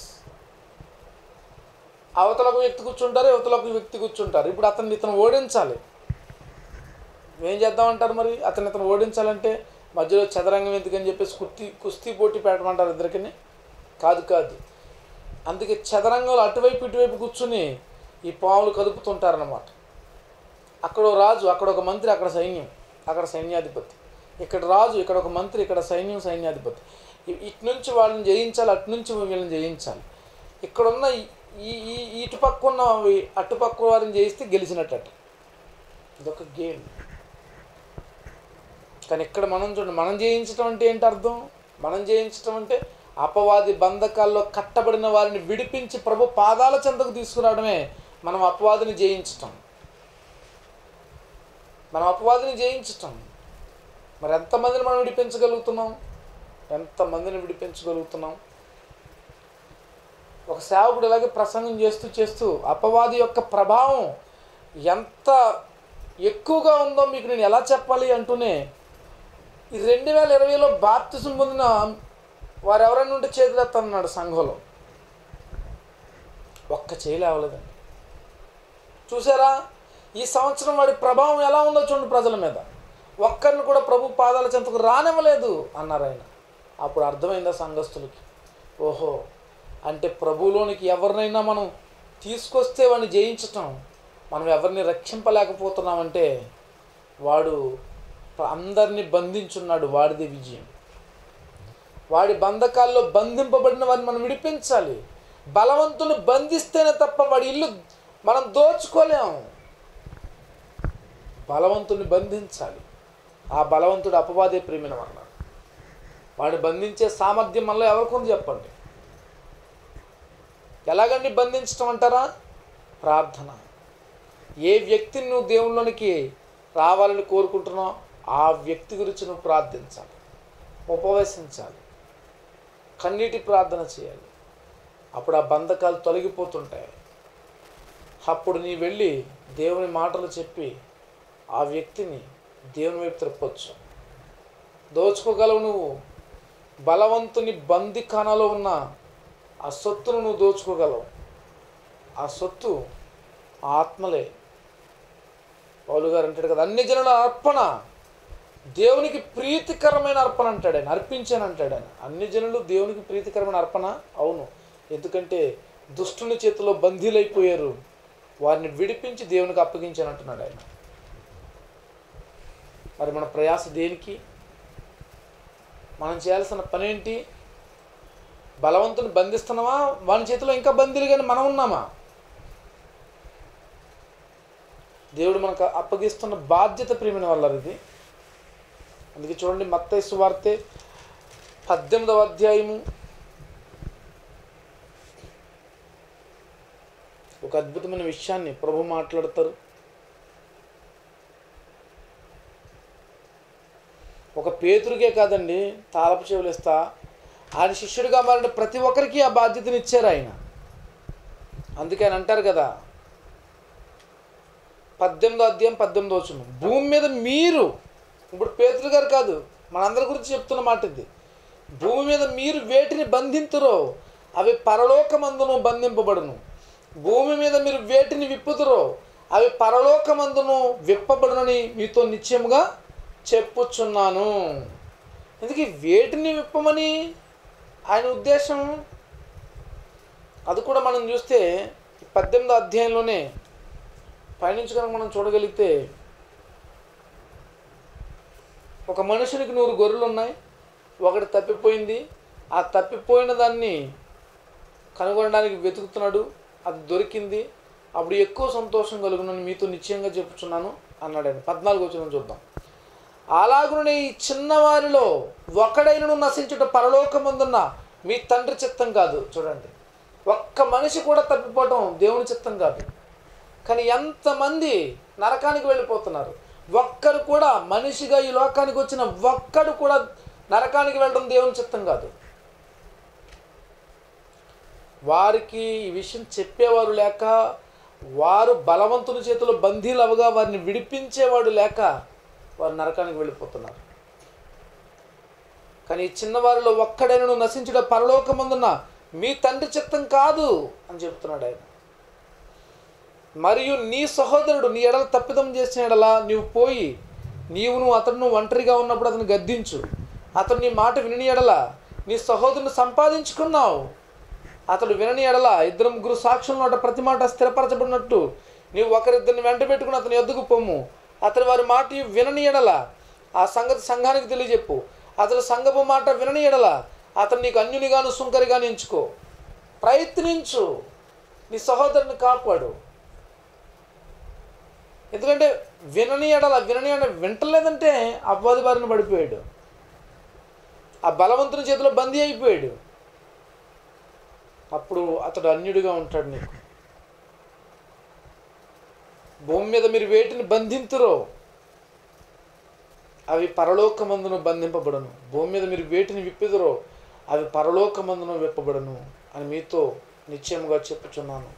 అవతలకు వ్యక్తి కూర్చుంటారు, యువతలకు వ్యక్తి కూర్చుంటారు. ఇప్పుడు అతన్ని ఇతను ఓడించాలి. ఏం చేద్దామంటారు మరి? అతను ఇతను ఓడించాలంటే మధ్యలో చదరంగం ఎందుకని చెప్పేసి కుస్తీ కుస్తీ పోటీ పెట్టమంటారు ఇద్దరికని? కాదు కాదు అందుకే చదరంగంలో అటువైపు ఇటువైపు కూర్చుని ఈ పాములు కదుపుతుంటారన్నమాట. అక్కడ రాజు, అక్కడ ఒక మంత్రి, అక్కడ సైన్యం, అక్కడ సైన్యాధిపతి. ఇక్కడ రాజు, ఇక్కడ ఒక మంత్రి, ఇక్కడ సైన్యం, సైన్యాధిపతి. ఇటు నుంచి వాళ్ళని జయించాలి, అటు నుంచి వీళ్ళని జయించాలి. ఇక్కడున్న ఈ ఈ ఇటుపక్క ఉన్న అటుపక్క వారిని జయిస్తే గెలిచినట్టు. ఇదొక గేమ్. కానీ ఇక్కడ మనం చూడండి, మనం జయించడం అంటే ఏంటి అర్థం? మనం జయించడం అంటే అపవాది బంధకాల్లో కట్టబడిన వారిని విడిపించి ప్రభు పాదాల చెంతకు తీసుకురావడమే మనం అపవాదిని జయించటం. మనం అపవాదిని జయించటం. మరి ఎంతమందిని మనం విడిపించగలుగుతున్నాం? ఎంతమందిని విడిపించగలుగుతున్నాం? ఒక సేవకుడు ఇలాగే ప్రసంగం చేస్తూ చేస్తూ అపవాది యొక్క ప్రభావం ఎంత ఎక్కువగా ఉందో మీకు నేను ఎలా చెప్పాలి అంటూనే, ఈ రెండు వేల ఇరవైలో బాప్తిసం పొందిన వారు ఎవరైనా ఉంటే చేతులు ఎత్తన్నాడు సంఘంలో. ఒక్క చేయి లేవలేదండి. చూసారా ఈ సంవత్సరం వాడి ప్రభావం ఎలా ఉందో చూడండి ప్రజల మీద. ఒక్కరిని కూడా ప్రభు పాదాల చెంతకు రానివ్వలేదు అన్నారు ఆయన. అప్పుడు అర్థమైందా సంఘస్థులకి, ఓహో అంటే ప్రభువులోనికి ఎవరినైనా మనం తీసుకొస్తే వాడిని జయించటం, మనం ఎవరిని రక్షింపలేకపోతున్నామంటే వాడు అందరినీ బంధించున్నాడు, వాడిదే విజయం. వాడి బంధకాల్లో బంధింపబడిన వారిని మనం విడిపించాలి. బలవంతుని బంధిస్తేనే తప్ప వాడి ఇల్లు మనం దోచుకోలేము. బలవంతుని బంధించాలి. ఆ బలవంతుడు అపవాదే ప్రేమిన అన్నాడు. వాడిని బంధించే సామర్థ్యం మనలో ఎవరికి ఉంది చెప్పండి? ఎలాగండి బంధించటం అంటారా? ప్రార్థన. ఏ వ్యక్తిని నువ్వు దేవుళ్ళలోనికి రావాలని కోరుకుంటున్నావు ఆ వ్యక్తి గురించి నువ్వు ప్రార్థించాలి, ఉపవసించాలి, కన్నీటి ప్రార్థన చేయాలి. అప్పుడు ఆ బంధకాలు తొలగిపోతుంటాయి. అప్పుడు నీ వెళ్ళి దేవుని మాటలు చెప్పి ఆ వ్యక్తిని దేవుని వైపు తిప్పొచ్చు. దోచుకోగలవు నువ్వు. బలవంతుని బందిఖానాలో ఉన్న ఆ సొత్తును నువ్వు దోచుకోగలవు. ఆ సొత్తు ఆత్మలే. పౌలు గారు అంటాడు కదా, అన్ని జనుల అర్పణ దేవునికి ప్రీతికరమైన అర్పణ అంటాడు ఆయన. అర్పించాను అంటాడు ఆయన. అన్ని జనులు దేవునికి ప్రీతికరమైన అర్పణ. అవును, ఎందుకంటే దుష్టుని చేతిలో బందీలైపోయారు, వారిని విడిపించి దేవునికి అప్పగించాను అంటున్నాడు ఆయన. మరి మన ప్రయాస దేనికి? మనం చేయాల్సిన పని ఏంటి? బలవంతుని బంధిస్తున్నామా? వాని చేతిలో ఇంకా బందీలు కానీ మనం ఉన్నామా? దేవుడు మనకు అప్పగిస్తున్న బాధ్యత ప్రియమైన వల్ల ఇది. అందుకే చూడండి, మత్తయి సువార్తె పద్దెనిమిదవ అధ్యాయము ఒక అద్భుతమైన విషయాన్ని ప్రభు మాట్లాడతారు. ఒక పేతురుకే కాదండి, తాళపు చెవులు ఇస్తా ఆయన శిష్యుడిగా మారిన ప్రతి ఒక్కరికి ఆ బాధ్యతను ఇచ్చారు ఆయన. అందుకే ఆయన అంటారు కదా, పద్దెనిమిదో అధ్యాయం పద్దెనిమిదో వచనం, భూమి మీద మీరు, ఇప్పుడు పేతురు గారు కాదు మనందరి గురించి చెప్తున్న మాట ఇది, భూమి మీద మీరు వేటిని బంధింతురో అవి పరలోకమందును బంధింపబడును. భూమి మీద మీరు వేటిని విప్పుతురో అవి పరలోకమందును విప్పబడునని మీతో నిశ్చయముగా చెప్పుచున్నాను. ఎందుకు వేటిని విప్పమని ఆయన ఉద్దేశం? అది కూడా మనం చూస్తే పద్దెనిమిదో అధ్యాయంలోనే పైనుంచి కనుక మనం చూడగలిగితే, ఒక మనుషునికి నూరు గొర్రెలు ఉన్నాయి, ఒకటి తప్పిపోయింది. ఆ తప్పిపోయిన దాన్ని కనుగొనడానికి వెతుకుతున్నాడు, అది దొరికింది. అప్పుడు ఎక్కువ సంతోషం కలుగునని మీతో నిశ్చయంగా చెప్పుచున్నాను అన్నాడు ఆయన. పద్నాలుగు వచనం చూద్దాం. అలాగునే ఈ చిన్నవారిలో ఒకడైనను నశించుట పరలోకమందున్న మీ తండ్రి చిత్తం కాదు. చూడండి, ఒక్క మనిషి కూడా తప్పిపోవటం దేవుని చిత్తం కాదు. కానీ ఎంతమంది నరకానికి వెళ్ళిపోతున్నారు. ఒక్కరు కూడా, మనిషిగా ఈ లోకానికి వచ్చిన ఒక్కడు కూడా నరకానికి వెళ్ళడం దేవుని చిత్తం కాదు. వారికి ఈ విషయం చెప్పేవారు లేక, వారు బలవంతుని చేతిలో బందీలు అవగా వారిని విడిపించేవాడు లేక వారు నరకానికి వెళ్ళిపోతున్నారు. కానీ ఈ చిన్నవారిలో ఒక్కడైనను నశించుట పరలోకమందున్న మీ తండ్రి చిత్తం కాదు అని చెప్తున్నాడు ఆయన. మరియు నీ సహోదరుడు నీ ఎడల తప్పిదం చేసిన ఎడల నీవు పోయి నీవును అతను ఒంటరిగా ఉన్నప్పుడు అతను గద్దించు. అతను నీ మాట విని ఎడల నీ సహోదరుని సంపాదించుకున్నావు. అతడు వినని ఎడల ఇద్దరు ముగ్గురు సాక్షుల నోట ప్రతి మాట స్థిరపరచబడినట్టు నీవు ఒకరిద్దరిని వెంట పెట్టుకుని అతని ఎద్దుకు పొమ్ము. అతడు వారి మాట వినని ఎడల ఆ సంగతి సంఘానికి తెలియజెప్పు. అతడు సంఘపు మాట వినని ఎడల అతను నీకు అన్యునిగాను సుంకరిగాను ఎంచుకో. ప్రయత్నించు, నీ సహోదరుని కాపాడు. ఎందుకంటే వినని ఎడల వినని ఎడ వింటలేదంటే అపవాది బారిన పడిపోయాడు, ఆ బలవంతుని చేతిలో బందీ అయిపోయాడు. అప్పుడు అతడు అన్యుడిగా ఉంటాడు నీకు. భూమి మీద మీరు వేటిని బంధింతురో అవి పరలోకమందును బంధింపబడను. భూమి మీద మీరు వేటిని విప్పుదురో అవి పరలోకమందును విప్పబడను అని మీతో నిశ్చయముగా చెప్పుచున్నాను.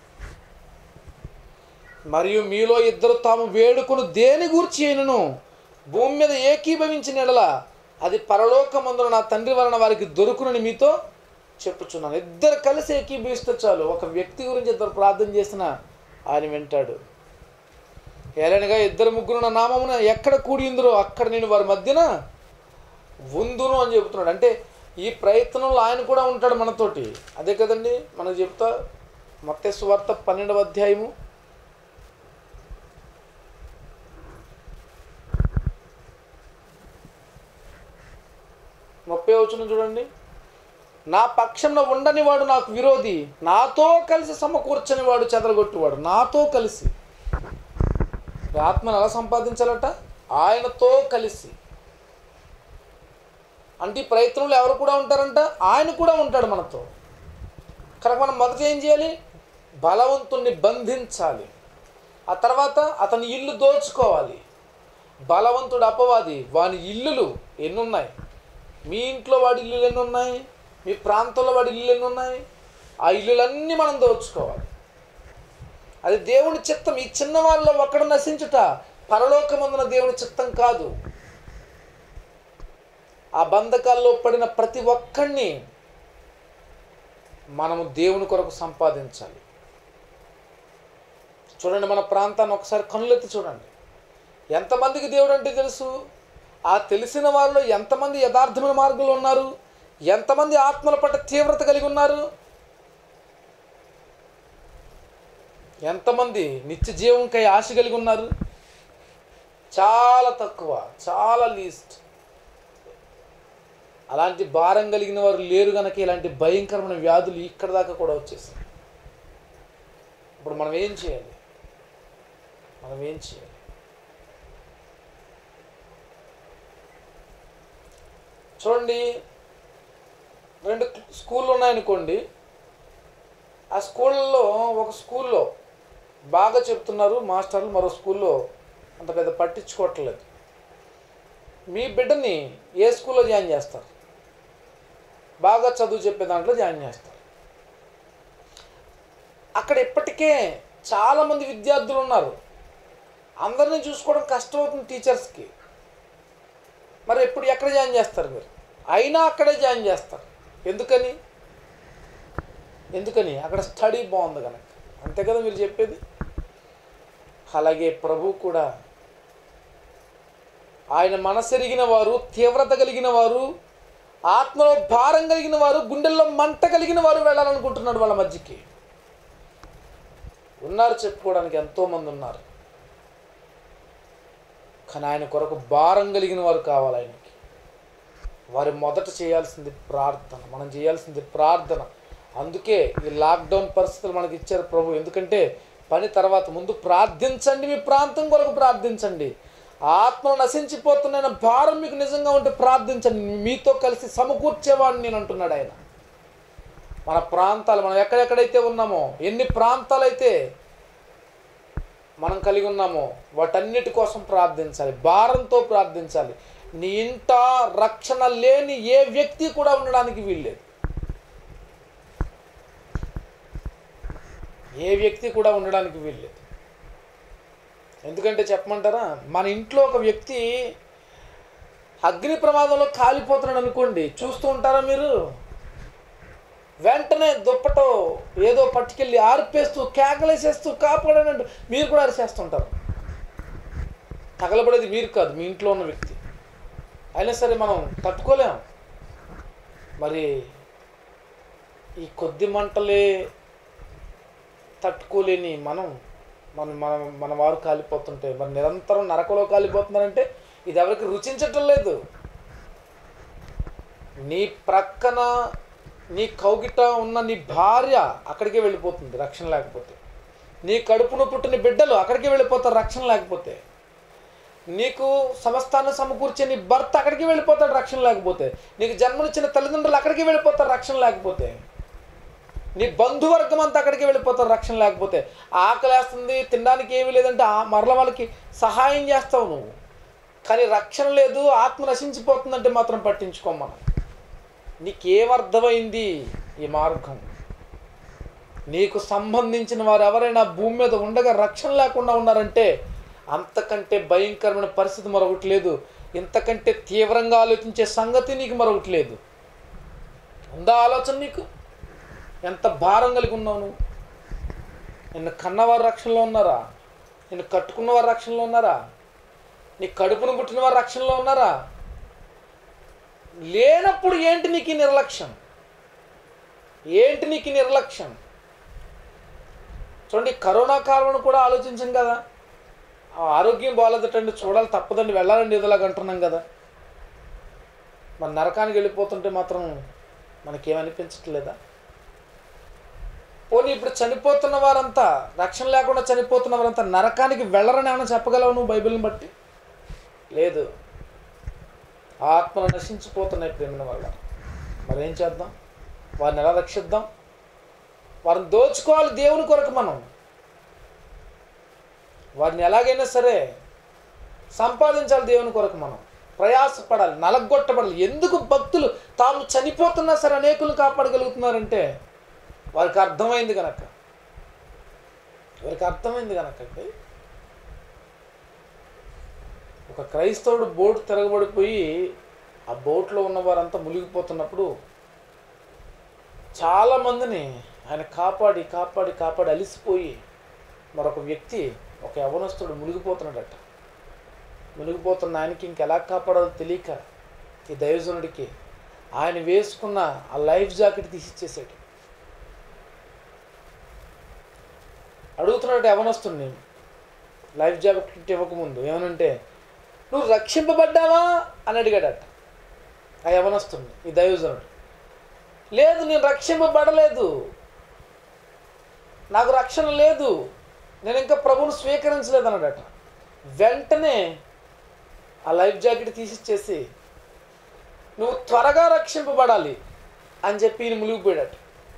మరియు మీలో ఇద్దరు తాము వేడుకును దేని గూర్చి అయినను భూమి మీద ఏకీభవించిన ఎడల అది పరలోకమందున నా తండ్రి వలన వారికి దొరుకునని మీతో చెప్పుచున్నాను. ఇద్దరు కలిసి ఏకీభవిస్తే చాలు. ఒక వ్యక్తి గురించి ఇద్దరు ప్రార్థన చేసినా ఆయన వింటాడు. ఏలనగా ఇద్దరు ముగ్గురు నా నామమున ఎక్కడ కూడి ఉందరో అక్కడ నేను వారి మధ్యన ఉందును అని చెబుతున్నాడు. అంటే ఈ ప్రయత్నంలో ఆయన కూడా ఉంటాడు మనతోటి. అదే కదండి మనకు చెప్తా మత్తయి సువార్త పన్నెండవ అధ్యాయము ముప్పై వచనం చూడండి. నా పక్షంలో ఉండని వాడు నాకు విరోధి, నాతో కలిసి సమకూర్చని వాడు చెదరగొట్టువాడు. నాతో కలిసి ఆత్మను ఎలా సంపాదించాలట? ఆయనతో కలిసి. అంటే ఈ ప్రయత్నంలో ఎవరు కూడా ఉంటారంట? ఆయన కూడా ఉంటాడు మనతో. కనుక మనం మొదట ఏం చేయాలి? బలవంతుణ్ణి బంధించాలి. ఆ తర్వాత అతని ఇల్లు దోచుకోవాలి. బలవంతుడు అపవాది, వాని ఇల్లులు ఎన్నున్నాయి? మీ ఇంట్లో వాడి ఇల్లులు ఎన్ని ఉన్నాయి? మీ ప్రాంతంలో వాడి ఇల్లు ఎన్ని ఉన్నాయి? ఆ ఇల్లులన్నీ మనం దోచుకోవాలి. అది దేవుని చిత్తం. ఈ చిన్నవాళ్ళలో ఒక్కడు నశించుట పరలోకమందున దేవుని చిత్తం కాదు. ఆ బంధకాల్లో పడిన ప్రతి ఒక్కడిని మనము దేవుని కొరకు సంపాదించాలి. చూడండి, మన ప్రాంతాన్ని ఒకసారి కనులెత్తి చూడండి. ఎంతమందికి దేవుడు అంటే తెలుసు? ఆ తెలిసిన వారిలో ఎంతమంది యథార్థమైన మార్గంలో ఉన్నారు? ఎంతమంది ఆత్మల పట్ల తీవ్రత కలిగి ఉన్నారు? ఎంతమంది నిత్య జీవంకై ఆశ కలిగి ఉన్నారు? చాలా తక్కువ, చాలా లీస్ట్. అలాంటి భారం కలిగిన వారు లేరు కనుక ఇలాంటి భయంకరమైన వ్యాధులు ఇక్కడ దాకా కూడా వచ్చేసాయి. ఇప్పుడు మనం ఏం చేయాలి? మనం ఏం చేయాలి? చూడండి, రెండు స్కూళ్ళు ఉన్నాయనుకోండి. ఆ స్కూళ్ళల్లో ఒక స్కూల్లో బాగా చెప్తున్నారు మాస్టర్లు, మరో స్కూల్లో అంత పెద్ద పట్టించుకోవట్లేదు. మీ బిడ్డని ఏ స్కూల్లో జాయిన్ చేస్తారు? బాగా చదువు చెప్పే దాంట్లో జాయిన్ చేస్తారు. అక్కడ ఇప్పటికే చాలామంది విద్యార్థులు ఉన్నారు. అందరినీ చూసుకోవడం కష్టం అవుతుంది టీచర్స్కి. మరి ఎప్పుడు ఎక్కడ జాయిన్ చేస్తారు మీరు? అయినా అక్కడే జాయిన్ చేస్తారు. ఎందుకని ఎందుకని అక్కడ స్టడీ బాగుంది కనుక. అంతే కదా మీరు చెప్పేది. అలాగే ప్రభు కూడా ఆయన మనసెరిగిన వారు, తీవ్రత కలిగిన వారు, ఆత్మలో భారం కలిగిన వారు, గుండెల్లో మంట కలిగిన వారు వెళ్ళాలనుకుంటున్నాడు వాళ్ళ మధ్యకి. ఉన్నారు, చెప్పుకోవడానికి ఎంతోమంది ఉన్నారు. కానీ ఆయన కొరకు భారం కలిగిన వారు కావాలి ఆయనకి. వారు మొదట చేయాల్సింది ప్రార్థన. మనం చేయాల్సింది ప్రార్థన. అందుకే ఈ లాక్డౌన్ పరిస్థితులు మనకి ఇచ్చారు ప్రభు. ఎందుకంటే పని తర్వాత ముందు ప్రార్థించండి, మీ ప్రాంతం కొరకు ప్రార్థించండి. ఆత్మను నశించిపోతున్న భారం మీకు నిజంగా ఉంటే ప్రార్థించండి, మీతో కలిసి సమకూర్చేవాడిని నేను అంటున్నాడు ఆయన. మన ప్రాంతాలు, మనం ఎక్కడెక్కడైతే ఉన్నామో, ఎన్ని ప్రాంతాలైతే మనం కలిగి ఉన్నామో వాటన్నిటి కోసం ప్రార్థించాలి, భారంతో ప్రార్థించాలి. నీ ఇంట రక్షణ లేని ఏ వ్యక్తి కూడా ఉండడానికి వీల్లేదు. ఏ వ్యక్తి కూడా ఉండడానికి వీల్లేదు. ఎందుకంటే చెప్పమంటారా, మన ఇంట్లో ఒక వ్యక్తి అగ్ని ప్రమాదంలో కాలిపోతున్నాడు అనుకోండి, చూస్తూ ఉంటారా మీరు? వెంటనే దుప్పటో ఏదో పట్టుకెళ్ళి ఆర్పేస్తూ కేకలేసేస్తూ కాపాడనండి మీరు కూడా అరిచేస్తుంటారు. తగలబడేది మీరు కాదు, మీ ఇంట్లో ఉన్న వ్యక్తి. అయినా సరే మనం తట్టుకోలేం. మరి ఈ కొద్ది మంటలే తట్టుకోలేని మనం మన మన మన వారు కాలిపోతుంటే, మరి నిరంతరం నరకలో కాలిపోతున్నారంటే ఇది ఎవరికి రుచించటం లేదు. నీ ప్రక్కన నీ కౌగిట ఉన్న నీ భార్య అక్కడికే వెళ్ళిపోతుంది రక్షణ లేకపోతే. నీ కడుపును పుట్టిన బిడ్డలు అక్కడికే వెళ్ళిపోతారు రక్షణ లేకపోతే. నీకు సమస్తాన్ని సమకూర్చే నీ భర్త అక్కడికి వెళ్ళిపోతాడు రక్షణ లేకపోతే. నీకు జన్మనిచ్చిన తల్లిదండ్రులు అక్కడికి వెళ్ళిపోతారు రక్షణ లేకపోతే. నీ బంధువర్గం అంతా అక్కడికి వెళ్ళిపోతారు రక్షణ లేకపోతే. ఆకలేస్తుంది, తినడానికి ఏమీ లేదంటే మరల వాళ్ళకి సహాయం చేస్తావు నువ్వు. కానీ రక్షణ లేదు, ఆత్మ నశించిపోతుందంటే మాత్రం పట్టించుకోం మనం. నీకేమర్థమైంది ఈ మార్గం? నీకు సంబంధించిన వారు ఎవరైనా భూమి మీద ఉండగా రక్షణ లేకుండా ఉన్నారంటే అంతకంటే భయంకరమైన పరిస్థితి మరొకటి లేదు. ఇంతకంటే తీవ్రంగా ఆలోచించే సంగతి నీకు మరొకటి లేదు. ఉందా ఆలోచన నీకు? ఎంత భారం కలిగి ఉన్నావు నువ్వు? నిన్ను కన్నవారు రక్షణలో ఉన్నారా? నిన్ను కట్టుకున్నవారు రక్షణలో ఉన్నారా? నీ కడుపును పుట్టిన వారు రక్షణలో ఉన్నారా? లేనప్పుడు ఏంటి నీకు నిర్లక్ష్యం? ఏంటి నీకు నిర్లక్ష్యం? చూడండి, కరోనా కాలంలో కూడా ఆలోచించాం కదా. ఆరోగ్యం బాగాలేదటండి, చూడాలి తప్పదండి, వెళ్ళాలండి ఇదిలాగా అంటున్నాం కదా. మన నరకానికి వెళ్ళిపోతుంటే మాత్రం మనకేమనిపించట్లేదా? పోనీ ఇప్పుడు చనిపోతున్న వారంతా, రక్షణ లేకుండా చనిపోతున్న వారంతా నరకానికి వెళ్ళరని ఏమైనా చెప్పగలవు నువ్వు బైబిల్ని బట్టి? లేదు. ఆత్మలు నశించిపోతున్నాయి ప్రేమిన వల్ల. మరేం చేద్దాం? వారిని ఎలా రక్షిద్దాం? వారిని దోచుకోవాలి దేవుని కొరకు. మనం వారిని ఎలాగైనా సరే సంపాదించాలి దేవుని కొరకు. మనం ప్రయాసపడాలి, నలగొట్టబడాలి. ఎందుకు భక్తులు తాము చనిపోతున్నా సరే అనేకులను కాపాడగలుగుతున్నారంటే వారికి అర్థమైంది కనుక. వారికి అర్థమైంది కనుకండి. ఒక క్రైస్తవుడు బోటు తిరగబడిపోయి ఆ బోట్లో ఉన్న వారంతా మునిగిపోతున్నప్పుడు చాలామందిని ఆయన కాపాడి కాపాడి కాపాడి అలిసిపోయి మరొక వ్యక్తి, ఒక యవనస్తుడు మునిగిపోతున్నాడట. మునిగిపోతున్న ఆయనకి ఇంకెలా కాపాడాలో తెలియక ఈ దైవజనుడికి ఆయన వేసుకున్న ఆ లైఫ్ జాకెట్ తీసిచ్చేసాడు. అడుగుతున్నాడు యవనస్తుడిని, లైఫ్ జాకెట్ ఇవ్వకముందు ఏమనంటే, నువ్వు రక్షింపబడ్డావా అని అడిగాడట ఆ యవనస్తుడిని ఈ దైవజనుడు. లేదు, నేను రక్షింపబడలేదు, నాకు రక్షణ లేదు, నేను ఇంకా ప్రభువును స్వీకరించలేదు అన్నాడట. వెంటనే ఆ లైఫ్ జాకెట్ తీసిచ్చేసి నువ్వు త్వరగా రక్షింపబడాలి అని చెప్పి ఈయన మునిగిపోయాడట.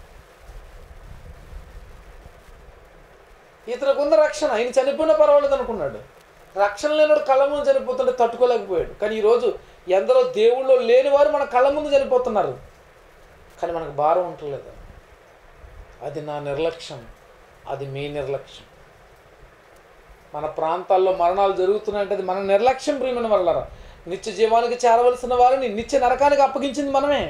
ఇతనికి ఉన్న రక్షణ, ఆయన చనిపోయినా పర్వాలేదు అనుకున్నాడు. రక్షణ లేనివాడు కళ్ళ ముందు చనిపోతుంటే తట్టుకోలేకపోయాడు. కానీ ఈరోజు ఎందరో దేవుళ్ళు లేనివారు మన కళ్ళ ముందు చనిపోతున్నారు, కానీ మనకు భారం ఉండలేదు. అది నా నిర్లక్ష్యం, అది మీ నిర్లక్ష్యం. మన ప్రాంతాల్లో మరణాలు జరుగుతున్నాయంటే అది మన నిర్లక్ష్యం ప్రియమైన వల్ల. నిత్య జీవానికి చేరవలసిన వారిని నిత్య నరకానికి అప్పగించింది మనమే.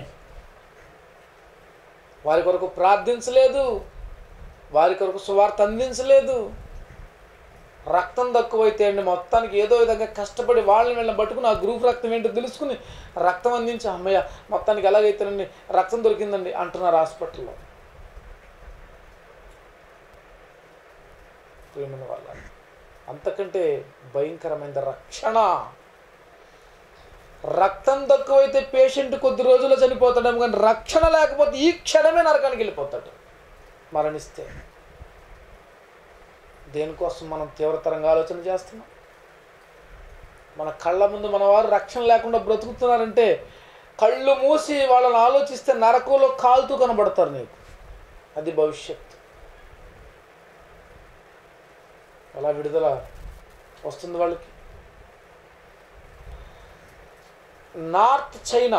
వారి కొరకు ప్రార్థించలేదు, వారి కొరకు సువార్త అందించలేదు. రక్తం తక్కువైతే అండి మొత్తానికి ఏదో విధంగా కష్టపడి వాళ్ళని వీళ్ళని పట్టుకుని ఆ గ్రూప్ రక్తం ఏంటో తెలుసుకుని రక్తం అందించి అమ్మయ్య మొత్తానికి ఎలాగైతేనండి రక్తం దొరికిందండి అంటున్నారు హాస్పిటల్లో. ప్రేమైన వాళ్ళ అంతకంటే భయంకరమైన రక్షణ. రక్తం తక్కువైతే పేషెంట్ కొద్ది రోజుల్లో చనిపోతాడేమో, కానీ రక్షణ లేకపోతే ఈ క్షణమే నరకానికి వెళ్ళిపోతాడు మరణిస్తే. దేనికోసం మనం తీవ్రతరంగా ఆలోచన చేస్తున్నాం? మన కళ్ళ ముందు మన వారు రక్షణ లేకుండా బ్రతుకుతున్నారంటే కళ్ళు మూసి వాళ్ళని ఆలోచిస్తే నరకంలో కాలుతూ కనబడతారు నీకు. అది భవిష్యత్తు. అలా విడుదల వస్తుంది వాళ్ళకి. నార్త్ చైనా,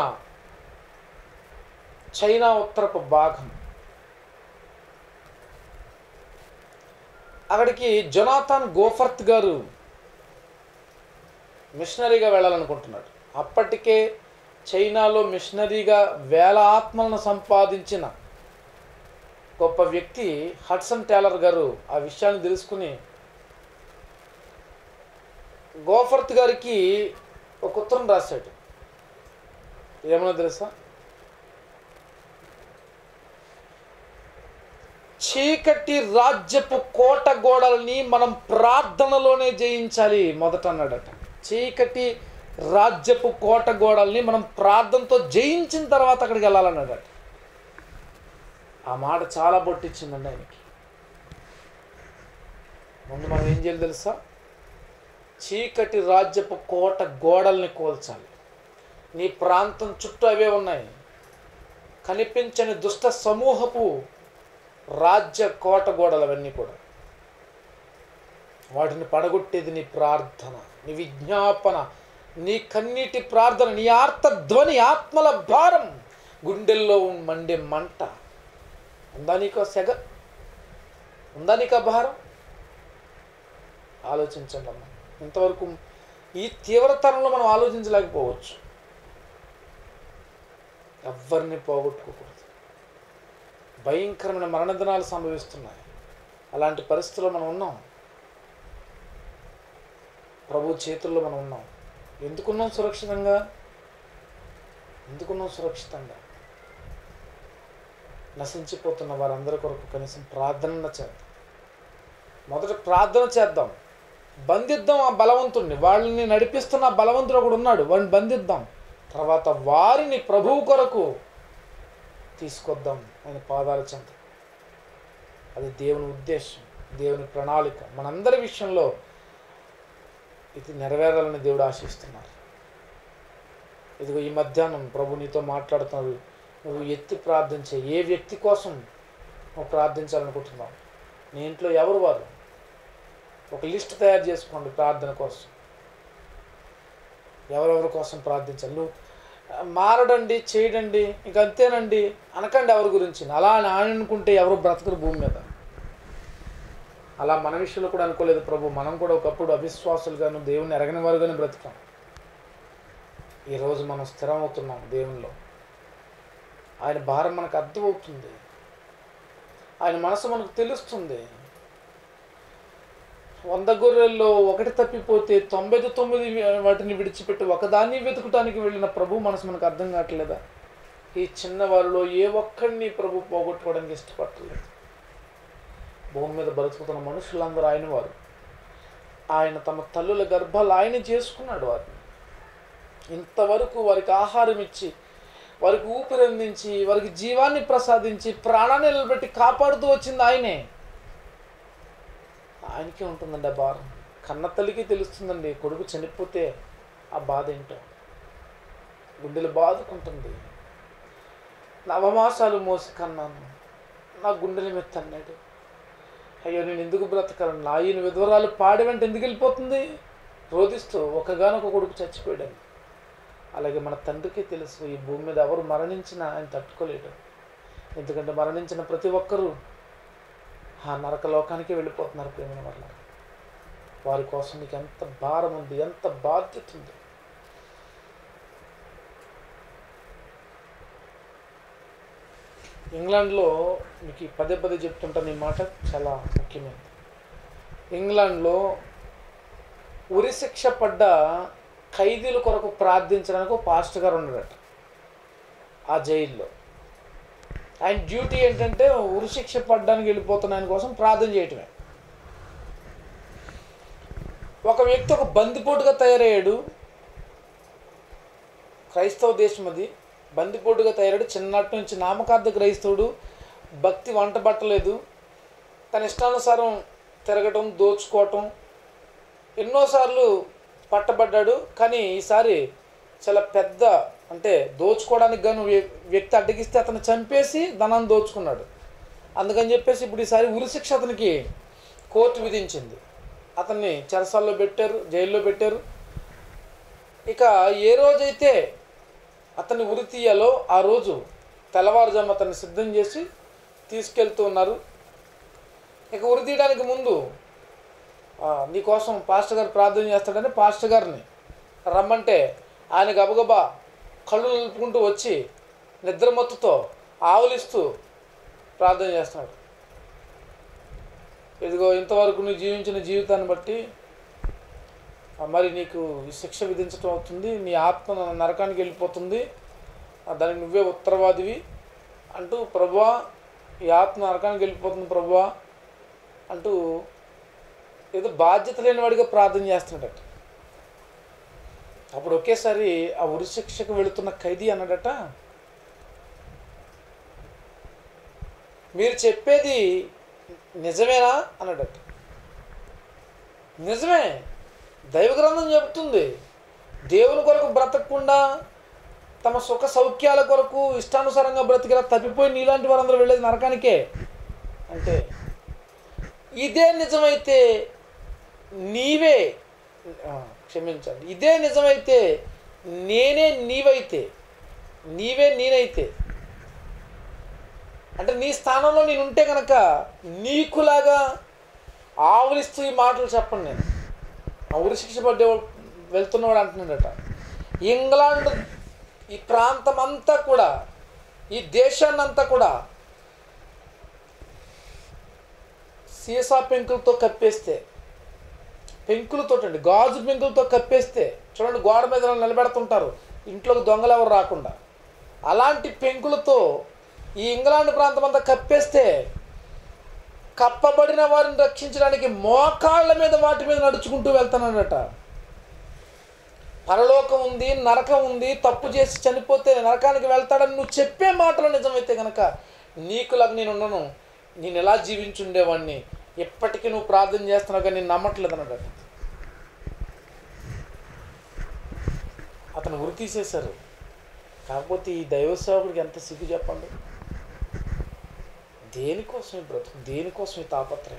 చైనా ఉత్తరపు భాగం, అక్కడికి జొనాథన్ గోఫర్త్ గారు మిషనరీగా వెళ్ళాలనుకుంటున్నాడు. అప్పటికే చైనాలో మిషనరీగా వేల ఆత్మలను సంపాదించిన గొప్ప వ్యక్తి హడ్సన్ టేలర్ గారు ఆ విషయాన్ని తెలుసుకుని గోఫర్త్ గారికి ఒక ఉత్తరం రాశాడు. ఏమన్నా తెలుసా? చీకటి రాజ్యపు కోట గోడల్ని మనం ప్రార్థనలోనే జయించాలి మొదట అన్నాడట. చీకటి రాజ్యపు కోట గోడల్ని మనం ప్రార్థనతో జయించిన తర్వాత అక్కడికి వెళ్ళాలన్నాడట. ఆ మాట చాలా బొట్టిచ్చిందండి ఆయనకి. ముందు మనం ఏం చేయాలి తెలుసా? చీకటి రాజ్యపు కోట గోడల్ని కోల్చాలి. నీ ప్రాంతం చుట్టూ అవే ఉన్నాయి, కనిపించని దుష్ట సమూహపు రాజ్య కోట గోడలు అవన్నీ కూడా. వాటిని పడగొట్టేది నీ ప్రార్థన, నీ విజ్ఞాపన, నీ కన్నీటి ప్రార్థన, నీ ఆర్తధ్వని, ఆత్మల భారం, గుండెల్లో మండే మంట. ఉందా నీకో సెగ? ఉందా నీకు భారం? ఆలోచించండి అమ్మ. ఇంతవరకు ఈ తీవ్రతరంలో మనం ఆలోచించలేకపోవచ్చు. ఎవరిని పోగొట్టుకోకూడదు. భయంకరమైన మరణదినాలు సంభవిస్తున్నాయి. అలాంటి పరిస్థితుల్లో మనం ఉన్నాం. ప్రభు చేతుల్లో మనం ఉన్నాం. ఎందుకున్నాం సురక్షితంగా? ఎందుకున్నాం సురక్షితంగా? నశించిపోతున్న వారందరి కొరకు కనీసం ప్రార్థన చేద్దాం. మొదట ప్రార్థన చేద్దాం. బంధిద్దాం ఆ బలవంతుడిని. వాళ్ళని నడిపిస్తున్న బలవంతుడు ఒకడు ఉన్నాడు, వాడిని బంధిద్దాం. తర్వాత వారిని ప్రభువు కొరకు తీసుకొద్దాం ఆయన పాదాల చెంత. అది దేవుని ఉద్దేశం, దేవుని ప్రణాళిక. మనందరి విషయంలో ఇది నెరవేరాలని దేవుడు ఆశిస్తున్నారు. ఇదిగో ఈ మధ్యాహ్నం ప్రభు నీతో మాట్లాడుతున్నారు. నువ్వు ఎత్తి ప్రార్థించే ఏ వ్యక్తి కోసం నువ్వు ప్రార్థించాలనుకుంటున్నావు? నీ ఇంట్లో ఎవరు వారు? ఒక లిస్ట్ తయారు చేసుకోండి ప్రార్థన కోసం. ఎవరెవరి కోసం ప్రార్థించాలి? నువ్వు మారడండి, చేయడండి, ఇంక అంతేనండి అనకండి ఎవరి గురించి. అలా అని అనుకుంటే ఎవరు బ్రతకరు భూమి మీద. అలా మన విషయంలో కూడా అనుకోలేదు ప్రభు. మనం కూడా ఒకప్పుడు అవిశ్వాసులుగాను దేవుని ఎరగని వారుగానే బ్రతికాం. ఈరోజు మనం స్థిరం అవుతున్నాం దేవునిలో. ఆయన భారం మనకు అర్థమవుతుంది, ఆయన మనసు మనకు తెలుస్తుంది. వంద గొర్రెల్లో ఒకటి తప్పిపోతే తొంభై తొమ్మిది వాటిని విడిచిపెట్టి ఒకదాన్ని వెతుకుటానికి వెళ్ళిన ప్రభు మనసు మనకు అర్థం కావట్లేదా? ఈ చిన్నవారిలో ఏ ఒక్కడిని ప్రభు పోగొట్టుకోవడానికి ఇష్టపడలేదు. భూమి మీద బ్రతుకుతున్న మనుషులందరూ ఆయన వారు. ఆయన తమ తల్లుల గర్భాలు ఆయన చేసుకున్నాడు వారిని. ఇంతవరకు వారికి ఆహారం ఇచ్చి, వారికి ఊపిరందించి, వారికి జీవాన్ని ప్రసాదించి, ప్రాణాన్ని నిలబెట్టి కాపాడుతూ వచ్చింది ఆయనే. ఆయనకే ఉంటుందండి ఆ భారం. కన్న తల్లికి తెలుస్తుందండి కొడుకు చనిపోతే ఆ బాధ ఏంటో. గుండెలు బాదుకుంటుంది. నవమాసాలు మోసి కన్నాను, నా గుండెల మీద తన్నాడు. అయ్యో నేను ఎందుకు బ్రతకాలను? నా ఈయన విధవరాలు పాడి వెంట ఎందుకు వెళ్ళిపోతుంది రోధిస్తూ? ఒకగానొక కొడుకు చచ్చిపోయాడని. అలాగే మన తండ్రికి తెలుసు ఈ భూమి మీద ఎవరు మరణించినా ఆయన తట్టుకోలేడు. ఎందుకంటే మరణించిన ప్రతి ఒక్కరూ ఆ నరక లోకానికి వెళ్ళిపోతున్నారు. ప్రేమ వల్ల వారి కోసం నీకు ఎంత భారం ఉంది, ఎంత బాధ్యత ఉంది. ఇంగ్లాండ్లో మీకు ఈ పదే పదే చెప్తుంటాను, ఈ మాట చాలా ముఖ్యమైనది. ఇంగ్లాండ్లో ఉరిశిక్ష పడ్డ ఖైదీల కొరకు ప్రార్థించడానికి ఒక పాస్టర్ గారు ఉన్నాడట ఆ జైల్లో. ఆయన డ్యూటీ ఏంటంటే ఉరిశిక్ష పడ్డానికి వెళ్ళిపోతున్న ఆయన కోసం ప్రార్థన చేయటమే. ఒక వ్యక్తి ఒక బందిపోటుగా తయారయ్యాడు. క్రైస్తవ దేశం అది. బందిపోటుగా తయారాడు. చిన్నటి నుంచి నామకార్థ క్రైస్తవుడు, భక్తి వంట పట్టలేదు. తన ఇష్టానుసారం తిరగటం, దోచుకోవటం, ఎన్నోసార్లు పట్టబడ్డాడు. కానీ ఈసారి చాలా పెద్ద, అంటే దోచుకోవడానికి గాను వ్యక్తి అడ్డగిస్తే అతను చంపేసి ధనాన్ని దోచుకున్నాడు. అందుకని చెప్పేసి ఇప్పుడు ఈసారి ఉరిశిక్ష అతనికి కోర్టు విధించింది. అతన్ని చెరసాల్లో పెట్టారు, జైల్లో పెట్టారు. ఇక ఏ రోజైతే అతన్ని ఉరి తీయాలో ఆ రోజు తెల్లవారుజాము అతన్ని సిద్ధం చేసి తీసుకెళ్తూ ఉన్నారు. ఇక ఉరి తీయడానికి ముందు నీకోసం పాస్టర్ గారు ప్రార్థన చేస్తాడని పాస్టర్ గారిని రమ్మంటే ఆయన గబగబా కళ్ళు నిలుపుకుంటూ వచ్చి నిద్రమత్తుతో ఆవులిస్తూ ప్రార్థన చేస్తున్నాడు. ఇదిగో ఇంతవరకు నువ్వు జీవించిన జీవితాన్ని బట్టి మరి నీకు ఈ శిక్ష విధించడం అవుతుంది, నీ ఆత్మ నరకానికి వెళ్ళిపోతుంది, దానికి నువ్వే ఉత్తరవాదివి అంటూ, ప్రభువా ఈ ఆత్మ నరకానికి వెళ్ళిపోతుంది ప్రభువా అంటూ ఏదో బాధ్యత లేని వాడిగా ప్రార్థన చేస్తున్నాడట. అప్పుడు ఒకేసారి ఆ ఉరిశిక్షకు వెళుతున్న ఖైదీ అన్నాడట, మీరు చెప్పేది నిజమేనా అన్నాడట. నిజమే, దైవ గ్రంథం చెబుతుంది, దేవుని కొరకు బ్రతకకుండా తమ సుఖ సౌఖ్యాల కొరకు ఇష్టానుసారంగా బ్రతికిలా తప్పిపోయి నీలాంటి వారందరూ వెళ్ళేది నరకానికే. అంటే ఇదే నిజమైతే నీవే, క్షమించండి, ఇదే నిజమైతే నేనే నీవైతే, నీవే నేనైతే, అంటే నీ స్థానంలో నేను ఉంటే కనుక నీకులాగా ఆవులిస్తూ ఈ మాటలు చెప్పండి. నేను ఆ ఉరిశిక్ష పడ్డే వెళ్తున్నవాడు అంటున్నాడట. ఇంగ్లాండ్ ఈ ప్రాంతం అంతా కూడా, ఈ దేశాన్ని అంతా కూడా సీసా పెంకులతో కప్పేస్తే, పెంకులతో అండి, గాజు పెంకులతో కప్పేస్తే, చూడండి గోడ మీద నిలబెడుతుంటారు ఇంట్లోకి దొంగలు ఎవరు రాకుండా, అలాంటి పెంకులతో ఈ ఇంగ్లాండ్ ప్రాంతం అంతా కప్పేస్తే కప్పబడిన వారిని రక్షించడానికి మోకాళ్ళ మీద వాటి మీద నడుచుకుంటూ వెళ్తానన్నట. పరలోకం ఉంది, నరకం ఉంది, తప్పు చేసి చనిపోతే నరకానికి వెళ్తాడని నువ్వు చెప్పే మాటలు నిజమైతే కనుక నీకులాగా నేను ఉండను, నేను ఎలా జీవించుండేవాడిని, ఎప్పటికీ నువ్వు ప్రార్థన చేస్తున్నావు కానీ నేను నమ్మట్లేదు అన్నట. అతను ఉరి తీసేశారు. కాకపోతే ఈ దైవ సేవకుడికి ఎంత సిగ్గు చెప్పండి. దేనికోసం ఈ బ్రతుకు, దేనికోసం ఈ తాపత్రయం?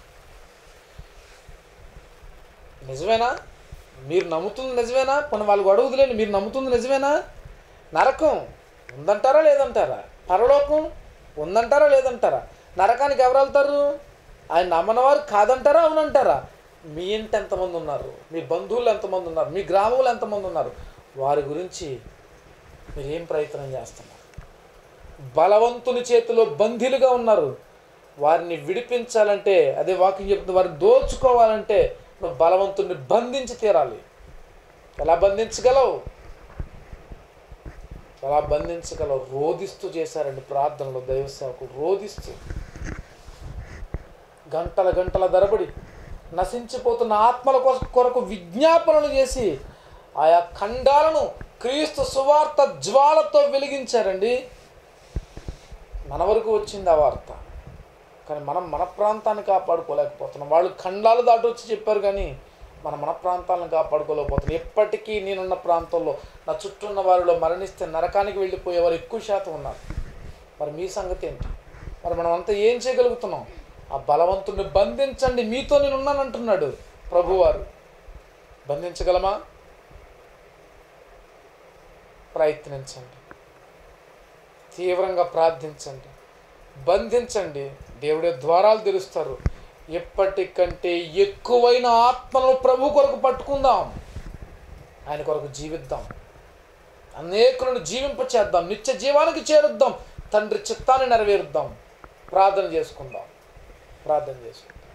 నిజమేనా? మీరు నమ్ముతుంది నిజమేనా? కొన్ని వాళ్ళకు అడుగుదులేండి, మీరు నమ్ముతుంది నిజమేనా? నరకం ఉందంటారా లేదంటారా? పరలోకం ఉందంటారా లేదంటారా? నరకానికి ఎవరు వెళ్తారు? ఆయన నమ్మనవారు కాదంటారా అవునంటారా? మీ ఇంటి ఎంతమంది ఉన్నారు, మీ బంధువులు ఎంతమంది ఉన్నారు, మీ గ్రామంలో ఎంతమంది ఉన్నారు, వారి గురించి మీరేం ప్రయత్నం చేస్తున్నారు? బలవంతుని చేతిలో బందీలుగా ఉన్నారు. వారిని విడిపించాలంటే, అదే వాక్యం చెప్తుంది, వారిని దోచుకోవాలంటే నువ్వు బలవంతుని బంధించి తీరాలి. ఎలా బంధించగలవు? ఎలా బంధించగలవు? రోధిస్తూ చేశారండి ప్రార్థనలో దైవ సేవకులు, రోధిస్తూ గంటల గంటల ధరబడి నశించిపోతున్న ఆత్మల కొరకు విజ్ఞాపనలు చేసి ఆయా ఖండాలను క్రీస్తు సువార్త జ్వాలతో వెలిగించారండి. మన వరకు వచ్చింది ఆ వార్త, కానీ మనం మన ప్రాంతాన్ని కాపాడుకోలేకపోతున్నాం. వాళ్ళు ఖండాలు దాటి వచ్చి చెప్పారు కానీ మన మన ప్రాంతాలను కాపాడుకోలేకపోతున్నాం. ఎప్పటికీ నేనున్న ప్రాంతంలో నా చుట్టూ ఉన్న వారిలో మరణిస్తే నరకానికి వెళ్ళిపోయేవారు ఎక్కువ శాతం ఉన్నారు. మరి మీ సంగతి ఏంటి? మరి మనం అంతా ఏం చేయగలుగుతున్నాం? ఆ బలవంతుడిని బంధించండి, మీతో నేను ఉన్నానంటున్నాడు ప్రభువారు. బంధించగలమా? ప్రయత్నించండి, తీవ్రంగా ప్రార్థించండి, బంధించండి. దేవుడే ద్వారాలు తెరుస్తారు. ఎప్పటికంటే ఎక్కువైన ఆత్మలను ప్రభు కొరకు పట్టుకుందాం, ఆయన కొరకు జీవిద్దాం, అనేకులను జీవింపచేద్దాం, నిత్య జీవానికి చేరుద్దాం, తండ్రి చిత్తాన్ని నెరవేరుద్దాం. ప్రార్థన చేసుకుందాం. ప్రార్థన చేసుకుందాం.